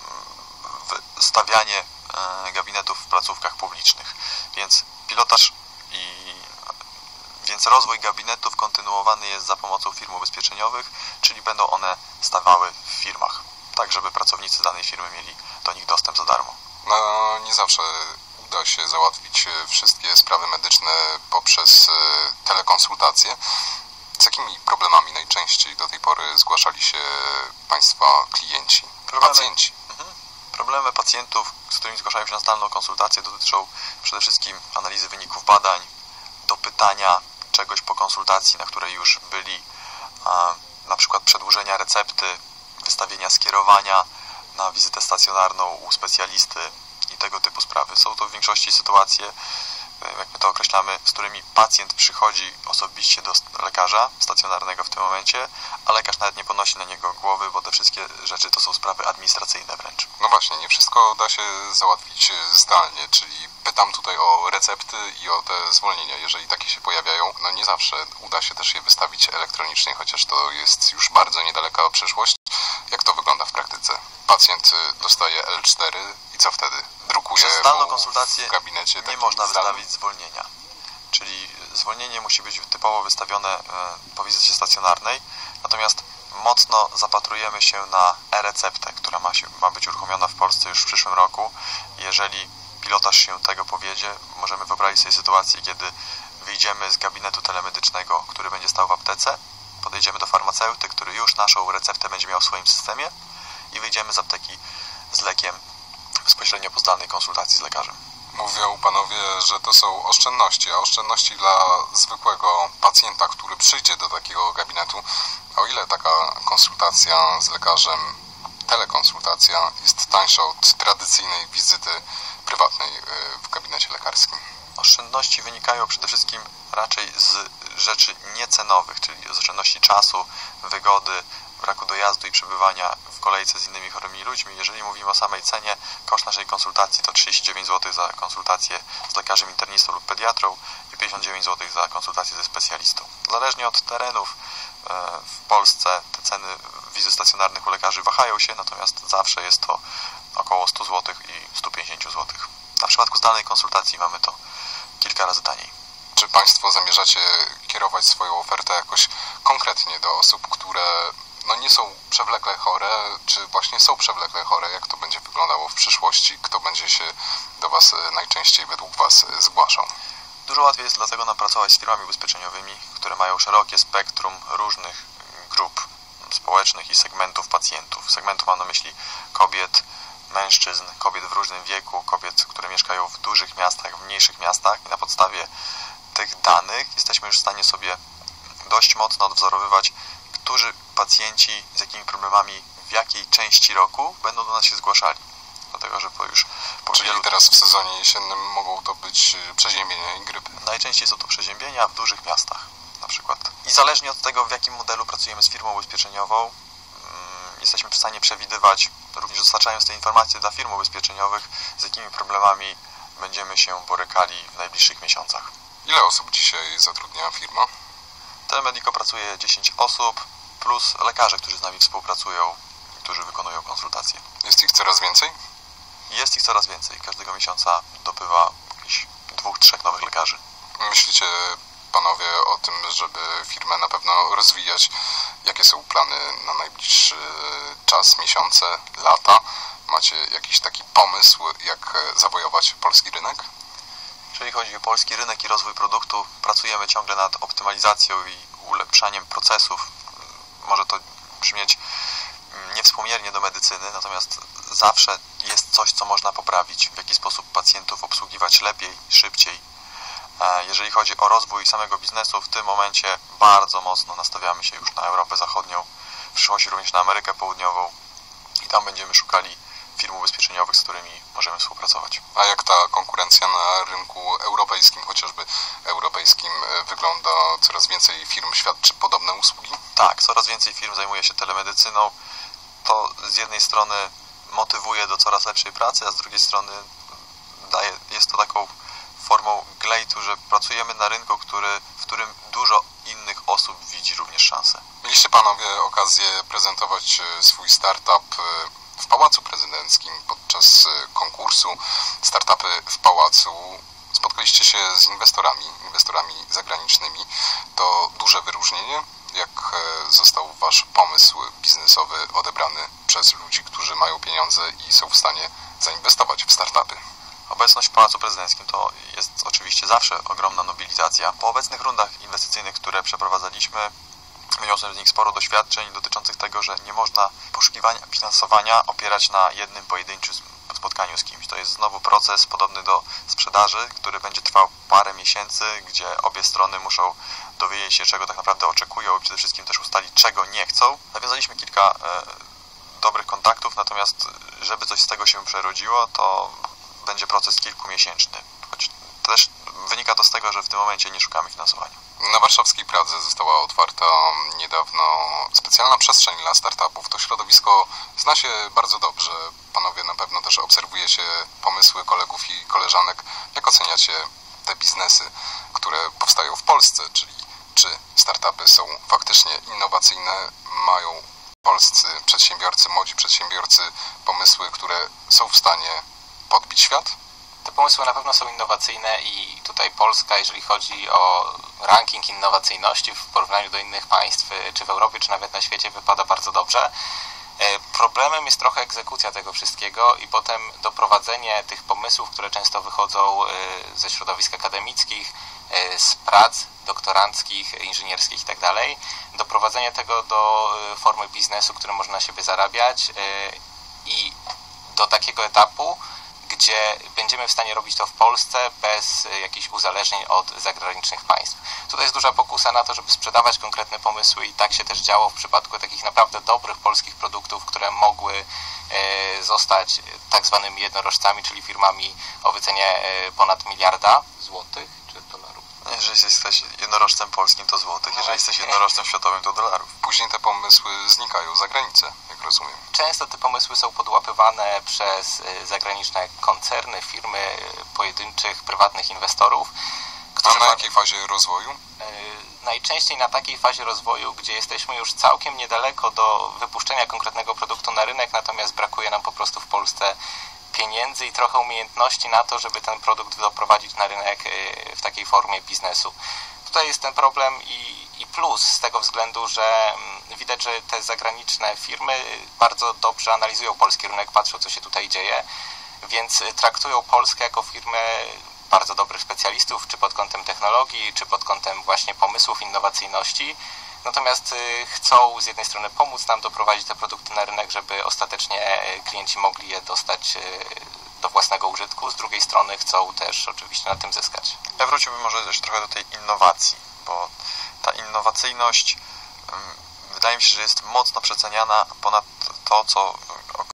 w stawianie gabinetów w placówkach publicznych. Więc pilotaż i Więc rozwój gabinetów kontynuowany jest za pomocą firm ubezpieczeniowych, czyli będą one stawały w firmach, tak żeby pracownicy danej firmy mieli do nich dostęp za darmo. No, nie zawsze uda się załatwić wszystkie sprawy medyczne poprzez telekonsultacje. Z jakimi problemami najczęściej do tej pory zgłaszali się Państwa klienci, Problemy, pacjenci? Mhm. Problemy pacjentów, z którymi zgłaszają się na zdalną konsultację, dotyczą przede wszystkim analizy wyników badań, dopytania czegoś po konsultacji, na której już byli, a, na przykład przedłużenia recepty, wystawienia skierowania na wizytę stacjonarną u specjalisty i tego typu sprawy. Są to w większości sytuacje, jak my to określamy, z którymi pacjent przychodzi osobiście do lekarza stacjonarnego w tym momencie, a lekarz nawet nie podnosi na niego głowy, bo te wszystkie rzeczy to są sprawy administracyjne wręcz. No właśnie, nie wszystko da się załatwić zdalnie, czyli pytam tutaj o recepty i o te zwolnienia, jeżeli takie się pojawiają. No nie zawsze uda się też je wystawić elektronicznie, chociaż to jest już bardzo niedaleka przyszłość. Jak to wygląda w praktyce? Pacjent dostaje L cztery i co wtedy? Drukuje Przez zdalną konsultację w gabinecie nie można wystawić zwolnienia. Czyli zwolnienie musi być typowo wystawione po wizycie stacjonarnej, natomiast mocno zapatrujemy się na e-receptę, która ma, się, ma być uruchomiona w Polsce już w przyszłym roku. Jeżeli pilotaż się tego powiedzie, możemy wyobrazić sobie sytuację, kiedy wyjdziemy z gabinetu telemedycznego, który będzie stał w aptece, podejdziemy do farmaceuty, który już naszą receptę będzie miał w swoim systemie i wyjdziemy z apteki z lekiem bezpośrednio po zdalnej konsultacji z lekarzem. Mówią panowie, że to są oszczędności, a oszczędności dla zwykłego pacjenta, który przyjdzie do takiego gabinetu, o ile taka konsultacja z lekarzem, telekonsultacja jest tańsza od tradycyjnej wizyty prywatnej w gabinecie lekarskim? Oszczędności wynikają przede wszystkim raczej z rzeczy niecenowych, czyli z oszczędności czasu, wygody, braku dojazdu i przebywania w kolejce z innymi chorymi ludźmi. Jeżeli mówimy o samej cenie, koszt naszej konsultacji to trzydzieści dziewięć złotych za konsultację z lekarzem internistą lub pediatrą i pięćdziesiąt dziewięć złotych za konsultację ze specjalistą. Zależnie od terenów w Polsce te ceny wizyt stacjonarnych u lekarzy wahają się, natomiast zawsze jest to około sto złotych i sto pięćdziesiąt złotych. A w przypadku zdalnej konsultacji mamy to kilka razy taniej. Czy Państwo zamierzacie kierować swoją ofertę jakoś konkretnie do osób, które no nie są przewlekle chore, czy właśnie są przewlekle chore? Jak to będzie wyglądało w przyszłości? Kto będzie się do Was najczęściej według Was zgłaszał? Dużo łatwiej jest dlatego nam pracować z firmami ubezpieczeniowymi, które mają szerokie spektrum różnych grup społecznych i segmentów pacjentów. Segmentów mam na myśli kobiet, mężczyzn, kobiet w różnym wieku, kobiet, które mieszkają w dużych miastach, w mniejszych miastach i na podstawie tych danych jesteśmy już w stanie sobie dość mocno odwzorowywać, którzy pacjenci z jakimi problemami w jakiej części roku będą do nas się zgłaszali. Dlatego, że po już po Czyli wielu... teraz w sezonie jesiennym mogą to być przeziębienia i grypy. Najczęściej są to przeziębienia w dużych miastach na przykład. I zależnie od tego, w jakim modelu pracujemy z firmą ubezpieczeniową, jesteśmy w stanie przewidywać, również dostarczając te informacje dla firm ubezpieczeniowych, z jakimi problemami będziemy się borykali w najbliższych miesiącach. Ile osób dzisiaj zatrudnia firma? Telemedico pracuje dziesięć osób, plus lekarze, którzy z nami współpracują, którzy wykonują konsultacje. Jest ich coraz więcej? Jest ich coraz więcej. Każdego miesiąca dobywa jakichś dwóch, trzech nowych lekarzy. Myślicie panowie o tym, żeby firmę na pewno rozwijać? Jakie są plany na najbliższy czas, miesiące, lata? Macie jakiś taki pomysł, jak zawojować polski rynek? Jeżeli chodzi o polski rynek i rozwój produktu, pracujemy ciągle nad optymalizacją i ulepszaniem procesów. Może to brzmieć niewspółmiernie do medycyny, natomiast zawsze jest coś, co można poprawić, w jaki sposób pacjentów obsługiwać lepiej, szybciej. Jeżeli chodzi o rozwój samego biznesu, w tym momencie bardzo mocno nastawiamy się już na Europę Zachodnią, w przyszłości również na Amerykę Południową i tam będziemy szukali firm ubezpieczeniowych, z którymi możemy współpracować. A jak ta konkurencja na rynku europejskim, chociażby europejskim, wygląda? Coraz więcej firm świadczy podobne usługi? Tak, coraz więcej firm zajmuje się telemedycyną. To z jednej strony motywuje do coraz lepszej pracy, a z drugiej strony daje, jest to taką formą glejtu, że pracujemy na rynku, który, w którym dużo innych osób widzi również szansę. Mieliście panowie okazję prezentować swój startup w Pałacu Prezydenckim podczas konkursu Startupy w Pałacu. Spotkaliście się z inwestorami, inwestorami zagranicznymi. To duże wyróżnienie. Jak został wasz pomysł biznesowy odebrany przez ludzi, którzy mają pieniądze i są w stanie zainwestować w startupy? Obecność w Pałacu Prezydenckim to jest oczywiście zawsze ogromna nobilizacja. Po obecnych rundach inwestycyjnych, które przeprowadzaliśmy, wyniosłem z nich sporo doświadczeń dotyczących tego, że nie można poszukiwania finansowania opierać na jednym pojedynczym spotkaniu z kimś. To jest znowu proces podobny do sprzedaży, który będzie trwał parę miesięcy, gdzie obie strony muszą dowiedzieć się, czego tak naprawdę oczekują i przede wszystkim też ustalić, czego nie chcą. Nawiązaliśmy kilka e, dobrych kontaktów, natomiast żeby coś z tego się przerodziło, to będzie proces kilkumiesięczny. Choć też wynika to z tego, że w tym momencie nie szukamy finansowania. Na warszawskiej Pradze została otwarta niedawno specjalna przestrzeń dla startupów. To środowisko zna się bardzo dobrze. Panowie na pewno też obserwujecie pomysły kolegów i koleżanek. Jak oceniacie te biznesy, które powstają w Polsce? Czyli czy startupy są faktycznie innowacyjne? Mają polscy przedsiębiorcy, młodzi przedsiębiorcy pomysły, które są w stanie podbić świat? Te pomysły na pewno są innowacyjne i tutaj Polska, jeżeli chodzi o ranking innowacyjności w porównaniu do innych państw, czy w Europie, czy nawet na świecie, wypada bardzo dobrze. Problemem jest trochę egzekucja tego wszystkiego i potem doprowadzenie tych pomysłów, które często wychodzą ze środowisk akademickich, z prac doktoranckich, inżynierskich itd., doprowadzenie tego do formy biznesu, który można na siebie zarabiać i do takiego etapu, gdzie będziemy w stanie robić to w Polsce bez jakichś uzależnień od zagranicznych państw. Tutaj jest duża pokusa na to, żeby sprzedawać konkretne pomysły i tak się też działo w przypadku takich naprawdę dobrych polskich produktów, które mogły zostać tak zwanymi jednorożcami, czyli firmami o wycenie ponad miliarda złotych czy dolarów. Jeżeli jesteś jednorożcem polskim, to złotych. Jeżeli jesteś jednorożcem światowym, to dolarów. Później te pomysły znikają za granicę, jak rozumiem. Często te pomysły są podłapywane przez zagraniczne koncerny, firmy pojedynczych, prywatnych inwestorów. A na jakiej fazie rozwoju? Najczęściej na takiej fazie rozwoju, gdzie jesteśmy już całkiem niedaleko do wypuszczenia konkretnego produktu na rynek, natomiast brakuje nam po prostu w Polsce pieniędzy i trochę umiejętności na to, żeby ten produkt doprowadzić na rynek w takiej formie biznesu. Tutaj jest ten problem i, i plus z tego względu, że widać, że te zagraniczne firmy bardzo dobrze analizują polski rynek, patrzą, co się tutaj dzieje, więc traktują Polskę jako firmę bardzo dobrych specjalistów, czy pod kątem technologii, czy pod kątem właśnie pomysłów, innowacyjności. Natomiast chcą z jednej strony pomóc nam doprowadzić te produkty na rynek, żeby ostatecznie klienci mogli je dostać do własnego użytku, z drugiej strony chcą też oczywiście na tym zyskać. Ja wróciłbym może jeszcze trochę do tej innowacji, bo ta innowacyjność wydaje mi się, że jest mocno przeceniana ponad to, co